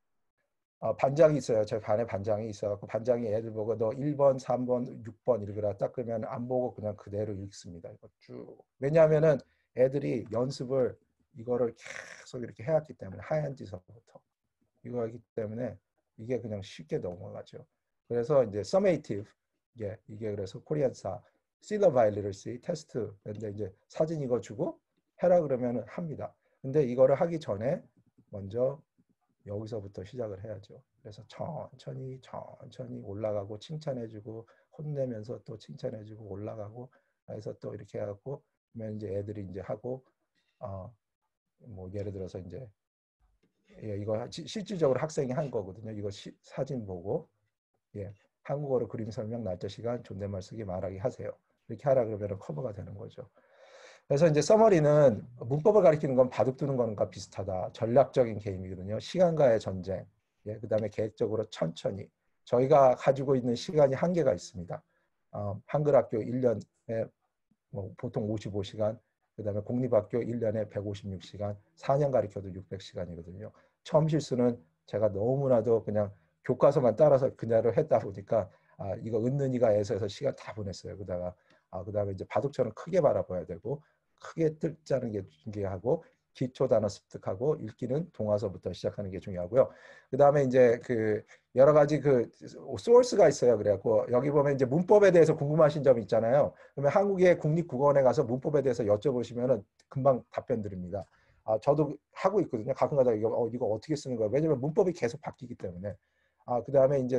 반장이 있어요. 제 반에 반장이 있어갖고 반장이 애들 보고 너 1번, 3번, 6번 이렇게 딱 그러면 안 보고 그냥 그대로 읽습니다. 이거 쭉. 왜냐하면은 애들이 연습을 이거를 계속 이렇게 해왔기 때문에 하얀 지서부터 이거 하기 때문에 이게 그냥 쉽게 넘어가죠. 그래서 이제 서메이티브 이게 그래서 코리안사 실러 바이리러시 테스트 근데 이제 사진 이거 주고 해라 그러면 합니다. 근데 이거를 하기 전에 먼저 여기서부터 시작을 해야죠. 그래서 천천히 올라가고 칭찬해주고 혼내면서 또 칭찬해주고 올라가고 해서 또 이렇게 해갖고 그러면 이제 애들이 이제 하고 뭐 예를 들어서 이제 이거 실질적으로 학생이 한 거거든요. 이거 사진 보고 한국어로 그림 설명 날짜 시간 존댓말 쓰기 말하기 하세요. 이렇게 하라 그러면 커버가 되는 거죠. 그래서 이제 서머리는 문법을 가리키는 건 바둑 두는 거과 비슷하다. 전략적인 게임이거든요. 시간과의 전쟁. 예, 그다음에 계획적으로 천천히. 저희가 가지고 있는 시간이 한계가 있습니다. 한글 학교 1년에 뭐 보통 55시간, 그다음에 공립학교 1년에 156시간, 4년 가르쳐도 600시간이거든요. 처음 실수는 제가 너무나도 그냥 교과서만 따라서 그대로 했다 보니까 이거 은는이가 애서해서 시간 다 보냈어요. 그다음에 이제 바둑처럼 크게 바라봐야 되고 크게 뜨자는 게 중요하고 기초 단어 습득하고 읽기는 동화서부터 시작하는 게 중요하고요. 그다음에 이제 그 여러 가지 그 소스가 있어요. 그래갖고 여기 보면 이제 문법에 대해서 궁금하신 점 있잖아요. 그러면 한국의 국립국어원에 가서 문법에 대해서 여쭤보시면은 금방 답변 드립니다. 저도 하고 있거든요. 가끔가다 이거 어떻게 쓰는 거야? 왜냐면 문법이 계속 바뀌기 때문에. 그다음에 이제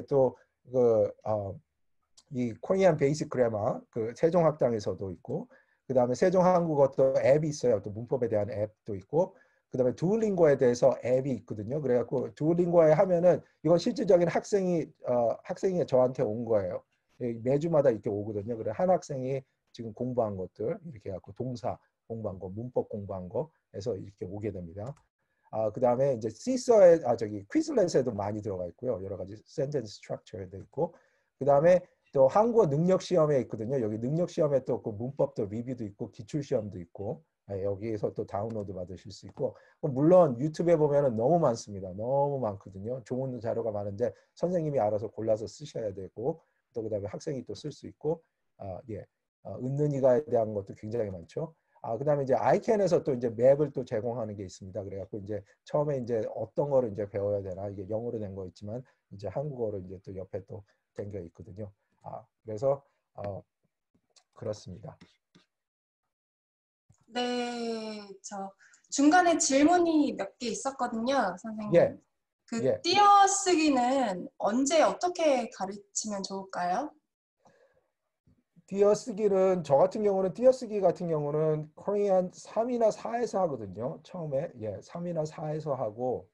이 코리안 베이직 그래머 그 세종학당에서도 있고, 그다음에 세종한국어 또 앱이 있어요. 또 문법에 대한 앱도 있고, 그다음에 두올링고에 대해서 앱이 있거든요. 그래갖고 두올링고에 하면은 이건 실질적인 학생이 저한테 온 거예요. 매주마다 이렇게 오거든요. 그래 한 학생이 지금 공부한 것들 이렇게 해갖고 동사 공부한 거, 문법 공부한 거에서 이렇게 오게 됩니다. 그다음에 이제 시서에 퀴즐렛에도 많이 들어가 있고요. 여러 가지 센텐스 스트럭처에도 있고, 그다음에 또 한국어 능력 시험에 있거든요. 여기 능력 시험에 또 그 문법도 리뷰도 있고 기출 시험도 있고, 여기에서 또 다운로드 받으실 수 있고, 물론 유튜브에 보면은 너무 많습니다. 너무 많거든요. 좋은 자료가 많은데 선생님이 알아서 골라서 쓰셔야 되고, 또 그다음에 학생이 또 쓸 수 있고, 예, 은는이가에 대한 것도 굉장히 많죠. 그다음에 이제 아이캔에서 또 이제 맵을 또 제공하는 게 있습니다. 그래갖고 이제 처음에 이제 어떤 거를 이제 배워야 되나, 이게 영어로 된 거 있지만 이제 한국어로 이제 또 옆에 또 된 게 있거든요. 그래서 그렇습니다. 네, 저 중간에 질문이 몇 개 있었거든요, 예, 선생님. 그 예. 띄어쓰기는 언제 어떻게 가르치면 좋을까요? 띄어쓰기는 저 같은 경우는 띄어쓰기 같은 경우는 코리안 3이나 4에서 하거든요. 처음에 3이나 4에서 하고,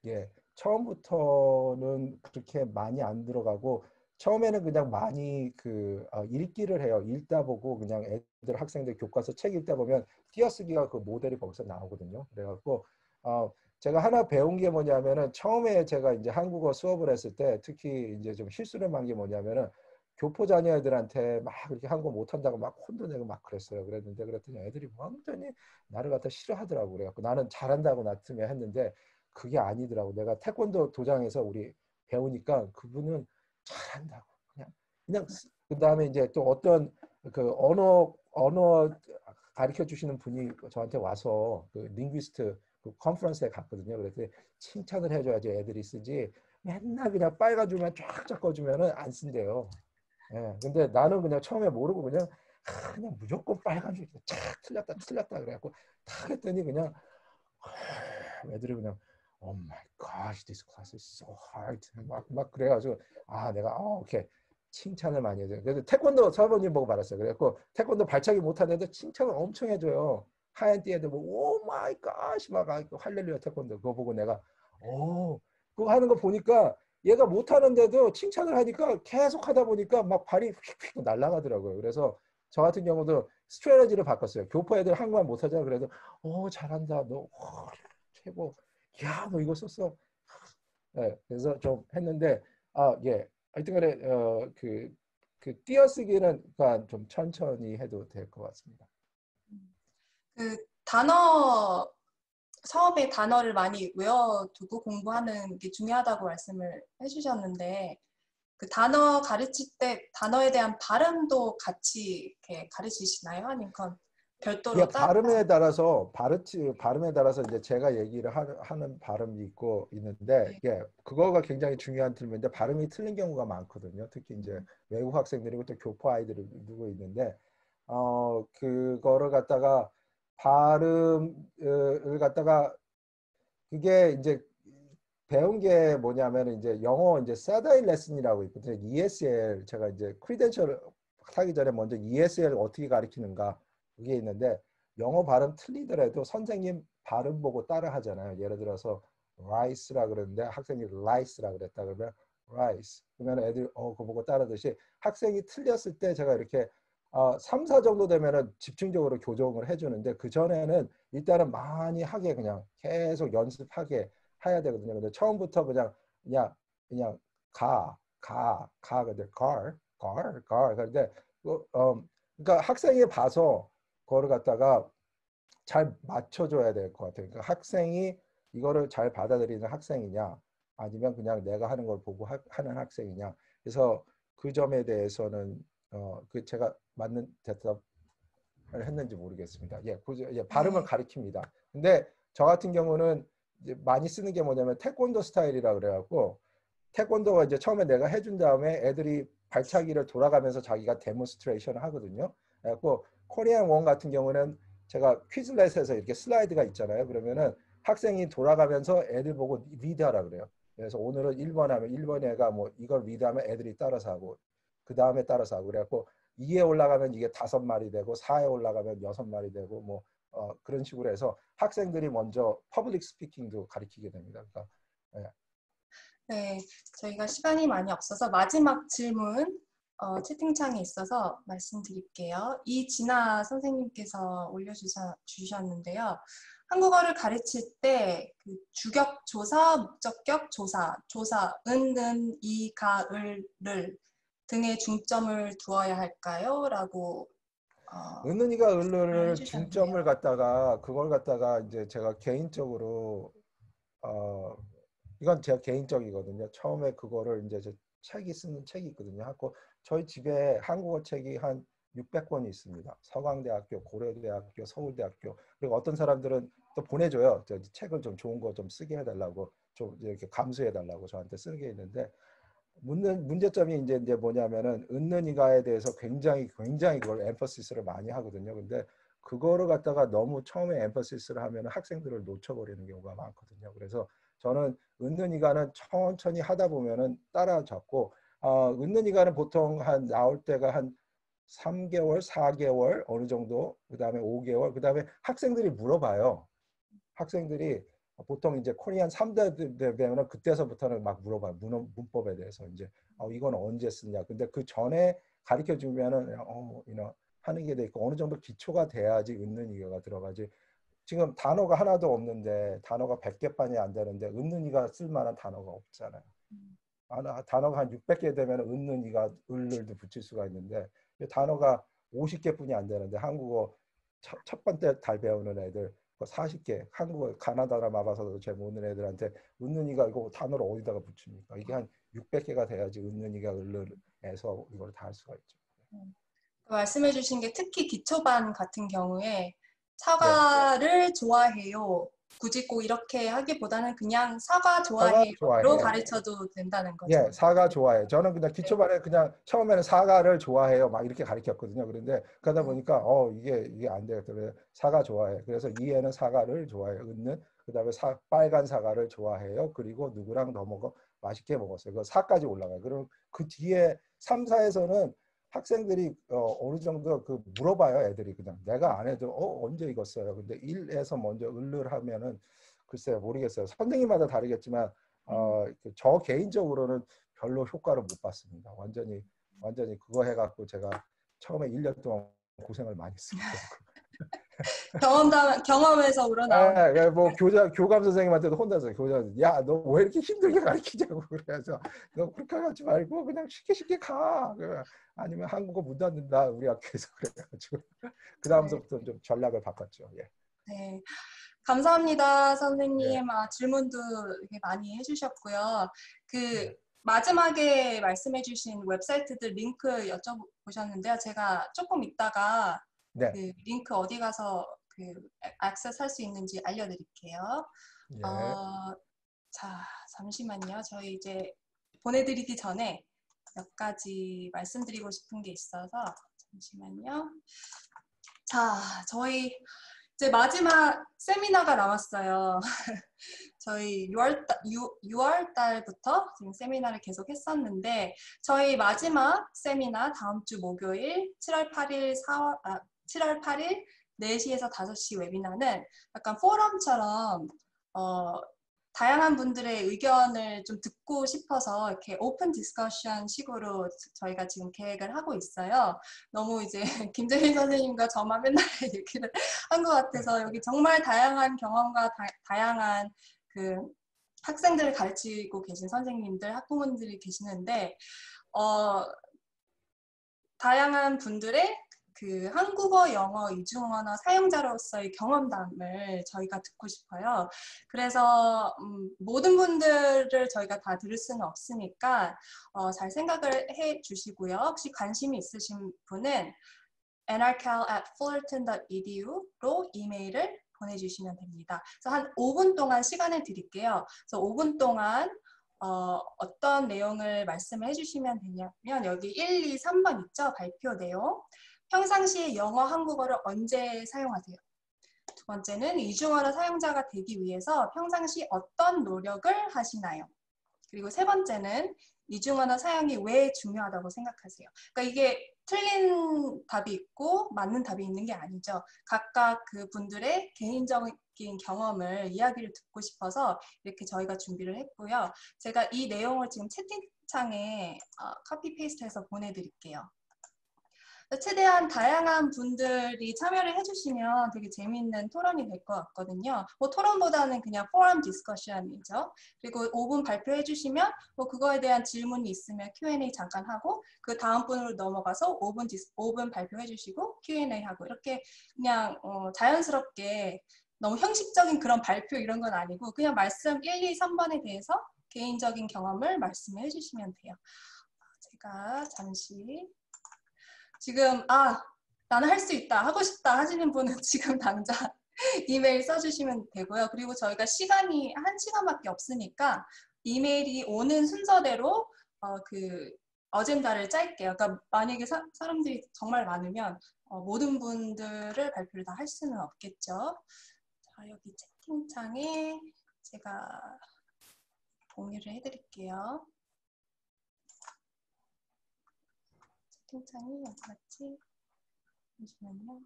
처음부터는 그렇게 많이 안 들어가고, 처음에는 그냥 많이 읽기를 해요. 읽다 보고 그냥 학생들 교과서 책 읽다 보면 띄어쓰기가 그 모델이 거기서 나오거든요. 그래갖고 제가 하나 배운 게 뭐냐면은, 처음에 제가 이제 한국어 수업을 했을 때 특히 이제 좀 실수를 한 게 뭐냐면은, 교포 자녀애들한테 막 그렇게 한국어 못한다고 막 혼도 내고 막 그랬더니 애들이 완전히 나를 갖다 싫어하더라고. 그래갖고 나는 잘한다고 나름에 했는데 그게 아니더라고. 내가 태권도 도장에서 우리 배우니까 그분은 잘한다고 그냥 그다음에 이제 또 어떤 그 언어 가르쳐 주시는 분이 저한테 와서 그 링귀스트 그 컨퍼런스에 갔거든요. 그래서 칭찬을 해줘야지 애들이 쓰지, 맨날 그냥 빨가주면 쫙 적어주면은 안 쓴대요. 근데 나는 그냥 처음에 모르고 그냥 무조건 빨간색이 착 틀렸다 그래갖고 탁 했더니 그냥 애들이 그냥 Oh my gosh, this class is so hard. 막 그래가지고 내가 오케이 칭찬을 많이 해줘요. 그래서 태권도 사모님 보고 받았어요. 그래갖고 태권도 발차기 못하는 애들 칭찬을 엄청 해줘요. 하얀 띠 애들 뭐 Oh my gosh 막 할렐루야 태권도 그거 보고 내가 그거 하는 거 보니까 얘가 못하는데도 칭찬을 하니까 계속 하다 보니까 막 발이 휙휙 날아가더라고요. 그래서 저 같은 경우도 스트레지를 바꿨어요. 교포 애들 한국말 못하잖아. 그래도 잘한다. 너 최고. 야, 너 이거 썼어. 그래서 좀 했는데 하여튼간에 그 띄어쓰기는 그러니까 좀 천천히 해도 될 것 같습니다. 그 단어, 처음에 단어를 많이 외워두고 공부하는 게 중요하다고 말씀을 해주셨는데, 그 단어 가르칠 때 단어에 대한 발음도 같이 이렇게 가르치시나요? 아니면 그건 별도로 따로? 발음에 따라서 이제 제가 얘기를 하는 발음이 있는데, 네. 그거가 굉장히 중요한 틀인데 발음이 틀린 경우가 많거든요. 특히 이제 외국 학생들이고 또 교포 아이들이 누구 있는데, 그거를 갖다가 발음을 갖다가 그게 이제 배운 게 뭐냐면 이제 영어 이제 사다이 레슨이라고 있거든요. ESL 제가 이제 크리덴셜 하기 전에 먼저 ESL 어떻게 가르치는가 그게 있는데, 영어 발음 틀리더라도 선생님 발음 보고 따라 하잖아요. 예를 들어서 rice라 그러는데 학생이 rice라 그랬다 그러면 rice 그러면 애들 그거 보고 따라하듯이 학생이 틀렸을 때 제가 이렇게 3, 4 정도 되면은 집중적으로 교정을 해주는데 그 전에는 일단은 많이 하게 그냥 계속 연습하게 해야 되거든요. 근데 처음부터 그냥 가 근데 가 근데 그러니까 학생이 봐서 그거를 갖다가 잘 맞춰줘야 될 것 같아요. 그러니까 학생이 이거를 잘 받아들이는 학생이냐 아니면 그냥 내가 하는 걸 보고 하는 학생이냐. 그래서 그 점에 대해서는 그 제가 맞는 대답을 했는지 모르겠습니다. 예, 예, 발음을 네. 가리킵니다. 근데 저 같은 경우는 이제 많이 쓰는 게 뭐냐면 태권도 스타일이라 그래갖고 태권도가 이제 처음에 내가 해준 다음에 애들이 발차기를 돌아가면서 자기가 데몬스트레이션을 하거든요. 그래갖고 코리안 원 같은 경우는 제가 퀴즐렛에서 이렇게 슬라이드가 있잖아요. 그러면은 학생이 돌아가면서 애들 보고 리드하라 그래요. 그래서 오늘은 1번 하면 1번 애가 뭐 이걸 리드하면 애들이 따라서 하고 그 다음에 따라서 하고 그래갖고 2에 올라가면 이게 5마리 되고 4에 올라가면 6마리 되고 뭐 그런 식으로 해서 학생들이 먼저 퍼블릭 스피킹도 가르치게 됩니다. 그러니까 예. 네, 저희가 시간이 많이 없어서 마지막 질문 채팅창에 있어서 말씀드릴게요. 이진아 선생님께서 올려주셨는데요. 한국어를 가르칠 때 그 주격 조사, 목적격 조사, 은, 이, 가, 을 등의 중점을 두어야 할까요? 라고 은은이가 말씀을 을을 중점을 해주셨는데요. 갖다가 그걸 갖다가 이제 제가 개인적으로 어 이건 제가 개인적이거든요. 처음에 그거를 이제 저 책이 쓰는 책이 있거든요. 하고 저희 집에 한국어 책이 한 600권이 있습니다. 서강대학교, 고려대학교, 서울대학교. 그리고 어떤 사람들은 또 보내줘요. 저 책을 좀 좋은 거 좀 쓰게 해달라고 좀 이렇게 감수해달라고 저한테 쓰는 게 있는데 문제점이 이제 뭐냐면은 은는이가에 대해서 굉장히 그걸 엠퍼시스를 많이 하거든요. 근데 그거를 갖다가 너무 처음에 엠퍼시스를 하면 학생들을 놓쳐버리는 경우가 많거든요. 그래서 저는 은는이가는 천천히 하다 보면은 따라잡고 은는이가는 보통 한 나올 때가 한 3개월, 4개월 어느 정도 그다음에 5개월 그다음에 학생들이 물어봐요. 학생들이 보통 이제 코리안 3대 되면 그때서부터는 막 물어봐요. 문법에 대해서 이제 이건 언제 쓰냐. 근데 그 전에 가르쳐 주면은 하는 게 돼 있고 어느 정도 기초가 돼야지 은는 이가가 들어가지. 지금 단어가 하나도 없는데 단어가 100개뿐이 안 되는데 은는 이가 쓸 만한 단어가 없잖아요. 단어가 한 600개 되면 은는 이가 을을도 붙일 수가 있는데 단어가 50개뿐이 안 되는데 한국어 첫 번째 달 배우는 애들 40개 한국어 가나다나 마바사도 잘 모르는 애들한테 은는이가 이거 단어를 어디다가 붙입니까? 이게 한 600개가 돼야지 은는이가 을을해서 이걸 다 할 수가 있죠. 말씀해 주신 게 특히 기초반 같은 경우에 예, 사과를 좋아해요. 굳이 꼭 이렇게 하기보다는 그냥 사과 사과 좋아해요로 좋아해. 가르쳐도 된다는 거죠. 예, 사과 좋아해. 저는 그냥 네. 기초반에 그냥 처음에는 사과를 좋아해요. 막 이렇게 가르쳤거든요. 그런데 그러다 네. 보니까 이게 안 되겠다. 그래서 사과 좋아해. 그래서 이에는 사과를 좋아해요. 은는 그다음에 빨간 사과를 좋아해요. 그리고 누구랑 더 먹어? 맛있게 먹었어요. 그 사까지 올라가요. 그럼 그 뒤에 3, 4에서는 학생들이 어느 정도 그 물어봐요. 애들이 그냥 내가 안 해도 언제 이거 써요. 근데 1에서 먼저 을을 하면은 글쎄요 모르겠어요. 선생님마다 다르겠지만 저 개인적으로는 별로 효과를 못 봤습니다. 완전히 그거 해갖고 제가 처음에 1년 동안 고생을 많이 했습니다. 경험에서 우러나온. 예, 뭐 교감 선생님한테도 혼자서 야너 왜 이렇게 힘들게 가르치냐고 그래서 너 그렇게 하지 말고 그냥 쉽게 가. 아니면 한국어 못 듣는다 우리 학교에서 그래가지고 그 네. 다음서부터 좀 전략을 바꿨죠. 예. 네. 감사합니다, 예. 선생님. 질문도 되게 많이 해주셨고요. 그 네. 마지막에 말씀해주신 웹사이트들 링크 여쭤보셨는데요. 제가 조금 있다가 네. 그 링크 어디 가서 그 액세스 할 수 있는지 알려드릴게요. 예. 자, 잠시만요. 저희 이제 보내드리기 전에 몇 가지 말씀드리고 싶은 게 있어서 잠시만요. 자, 저희 이제 마지막 세미나가 남았어요. 저희 6월 달부터 지금 세미나를 계속 했었는데 저희 마지막 세미나 다음 주 목요일 7월 8일 7월 8일 4시에서 5시 웨비나는 약간 포럼처럼 다양한 분들의 의견을 좀 듣고 싶어서 이렇게 오픈 디스커션 식으로 저희가 지금 계획을 하고 있어요. 너무 이제 김재민 선생님과 저만 맨날 얘기를 한 것 같아서 여기 정말 다양한 경험과 다양한 그 학생들을 가르치고 계신 선생님들, 학부모님들이 계시는데 다양한 분들의 그 한국어, 영어, 이중언어 사용자로서의 경험담을 저희가 듣고 싶어요. 그래서 모든 분들을 저희가 다 들을 수는 없으니까 잘 생각을 해 주시고요. 혹시 관심이 있으신 분은 nrcal@fullerton.edu로 이메일을 보내주시면 됩니다. 그래서 한 5분 동안 시간을 드릴게요. 그래서 5분 동안 어떤 내용을 말씀을 해주시면 되냐면 여기 1, 2, 3번 있죠? 발표 내용. 평상시에 영어, 한국어를 언제 사용하세요? 두 번째는 이중언어 사용자가 되기 위해서 평상시 어떤 노력을 하시나요? 그리고 세 번째는 이중언어 사용이 왜 중요하다고 생각하세요? 그러니까 이게 틀린 답이 있고 맞는 답이 있는 게 아니죠. 각각 그 분들의 개인적인 경험을 이야기를 듣고 싶어서 이렇게 저희가 준비를 했고요. 제가 이 내용을 지금 채팅창에 카피 페이스트해서 보내드릴게요. 최대한 다양한 분들이 참여를 해주시면 되게 재미있는 토론이 될 것 같거든요. 뭐 토론보다는 그냥 포럼 디스커션이죠. 그리고 5분 발표해 주시면 뭐 그거에 대한 질문이 있으면 Q&A 잠깐 하고 그 다음 분으로 넘어가서 5분 발표해 주시고 Q&A 하고 이렇게 그냥 자연스럽게 너무 형식적인 그런 발표 이런 건 아니고 그냥 말씀 1, 2, 3번에 대해서 개인적인 경험을 말씀해 주시면 돼요. 제가 잠시 지금 나는 할 수 있다, 하고 싶다 하시는 분은 지금 당장 이메일 써주시면 되고요. 그리고 저희가 시간이 1시간밖에 없으니까 이메일이 오는 순서대로 그 어젠다를 짤게요. 그러니까 만약에 사람들이 정말 많으면 모든 분들을 발표를 다 할 수는 없겠죠. 자, 여기 채팅창에 제가 공유를 해드릴게요. 채팅창이 어디 갔지? 잠시만요.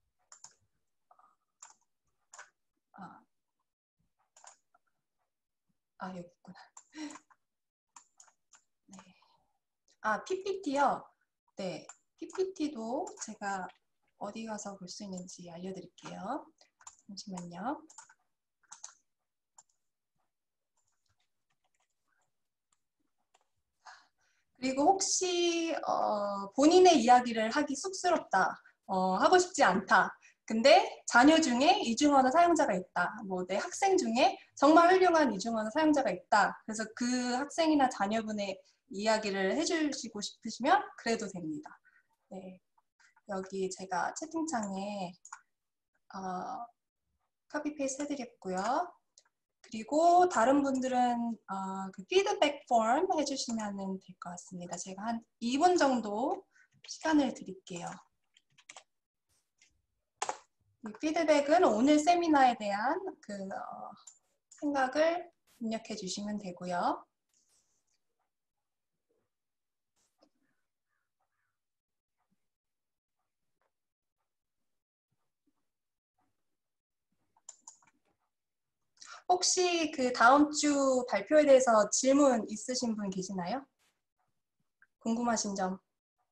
여기 있구나. 네. PPT요. 네, PPT도 제가 어디 가서 볼 수 있는지 알려드릴게요. 잠시만요. 그리고 혹시 본인의 이야기를 하기 쑥스럽다, 하고 싶지 않다. 근데 자녀 중에 이중언어 사용자가 있다. 뭐 내 학생 중에 정말 훌륭한 이중언어 사용자가 있다. 그래서 그 학생이나 자녀분의 이야기를 해주시고 싶으시면 그래도 됩니다. 네, 여기 제가 채팅창에 카피 페이스트 해드렸고요. 그리고 다른 분들은 그 피드백 폼 해주시면 될 것 같습니다. 제가 한 2분 정도 시간을 드릴게요. 이 피드백은 오늘 세미나에 대한 그 생각을 입력해 주시면 되고요. 혹시 그 다음 주 발표에 대해서 질문 있으신 분 계시나요? 궁금하신 점?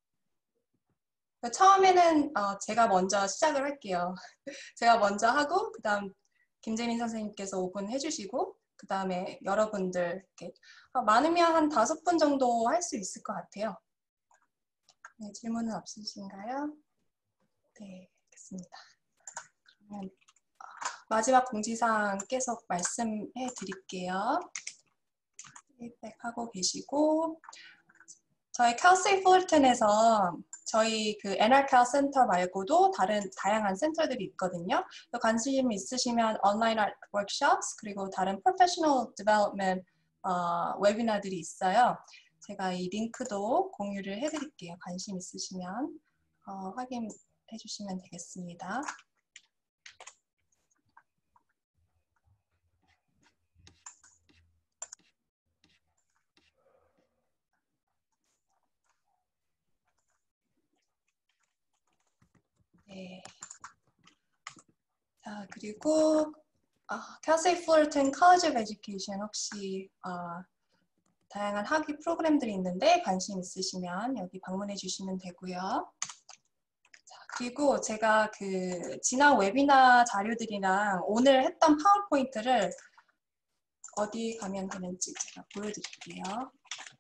처음에는 제가 먼저 시작을 할게요. 제가 먼저 하고 그 다음 김재민 선생님께서 5분 해주시고 그 다음에 여러분들 이렇게 많으면 한 5분 정도 할 수 있을 것 같아요. 네, 질문은 없으신가요? 네, 알겠습니다. 그러면 마지막 공지사항 계속 말씀해 드릴게요. 피드백하고 계시고 저희 캘세이 풀lerton에서 저희 그 NRCal 센터 말고도 다른 다양한 센터들이 있거든요. 관심 있으시면 온라인 워크숍 그리고 다른 프로페셔널 디벨롭먼트 웨비나들이 있어요. 제가 이 링크도 공유를 해드릴게요. 관심 있으시면 확인해 주시면 되겠습니다. 네. 자, 그리고 캐시 풀튼 College of Education 혹시 다양한 학위 프로그램들이 있는데 관심 있으시면 여기 방문해 주시면 되고요. 자, 그리고 제가 그 지난 웨비나 자료들이랑 오늘 했던 파워포인트를 어디 가면 되는지 제가 보여드릴게요.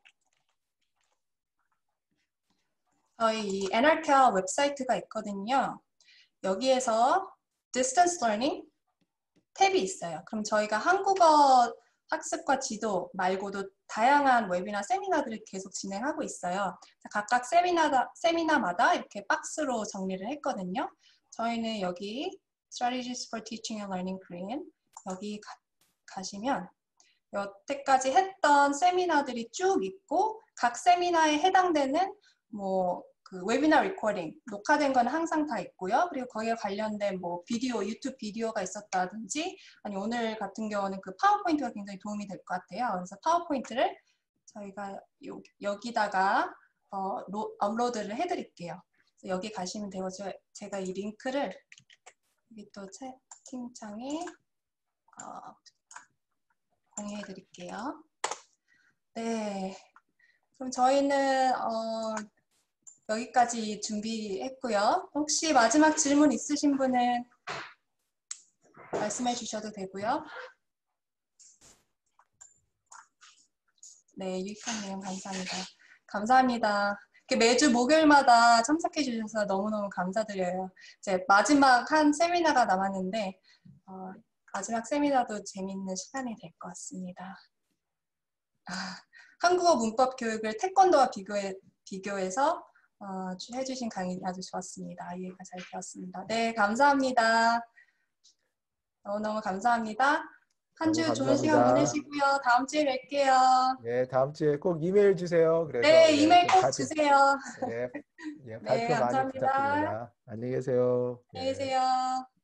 저희 이 NRCal 웹사이트가 있거든요. 여기에서 Distance Learning 탭이 있어요. 그럼 저희가 한국어 학습과 지도 말고도 다양한 웨비나 세미나들을 계속 진행하고 있어요. 각각 세미나마다 이렇게 박스로 정리를 했거든요. 저희는 여기 Strategies for Teaching and Learning Korean 여기 가시면 여태까지 했던 세미나들이 쭉 있고 각 세미나에 해당되는 뭐 그 웨비나 리코딩 녹화된 건 항상 다 있고요. 그리고 거기에 관련된 뭐 비디오, 유튜브 비디오가 있었다든지 아니 오늘 같은 경우는 그 파워포인트가 굉장히 도움이 될 것 같아요. 그래서 파워포인트를 저희가 여기다가 업로드를 해드릴게요. 그래서 여기 가시면 되고 제가 이 링크를 여기 또 채팅창에 공유해 드릴게요. 네. 그럼 저희는 여기까지 준비했고요. 혹시 마지막 질문 있으신 분은 말씀해 주셔도 되고요. 네, 유익한 내용 감사합니다. 감사합니다. 매주 목요일마다 참석해 주셔서 너무너무 감사드려요. 이제 마지막 한 세미나가 남았는데 마지막 세미나도 재밌는 시간이 될 것 같습니다. 한국어 문법 교육을 태권도와 비교해서 해주신 강의 아주 좋았습니다. 이해가 잘 되었습니다. 네, 감사합니다. 너무너무 감사합니다. 한 주 좋은 시간 보내시고요. 다음 주에 뵐게요. 네, 다음 주에 꼭 이메일 주세요. 그래서 네, 이메일 꼭 주세요. 예, 네, 발표 많이 감사합니다. 부탁드립니다. 안녕히 계세요. 안녕히 예. 계세요.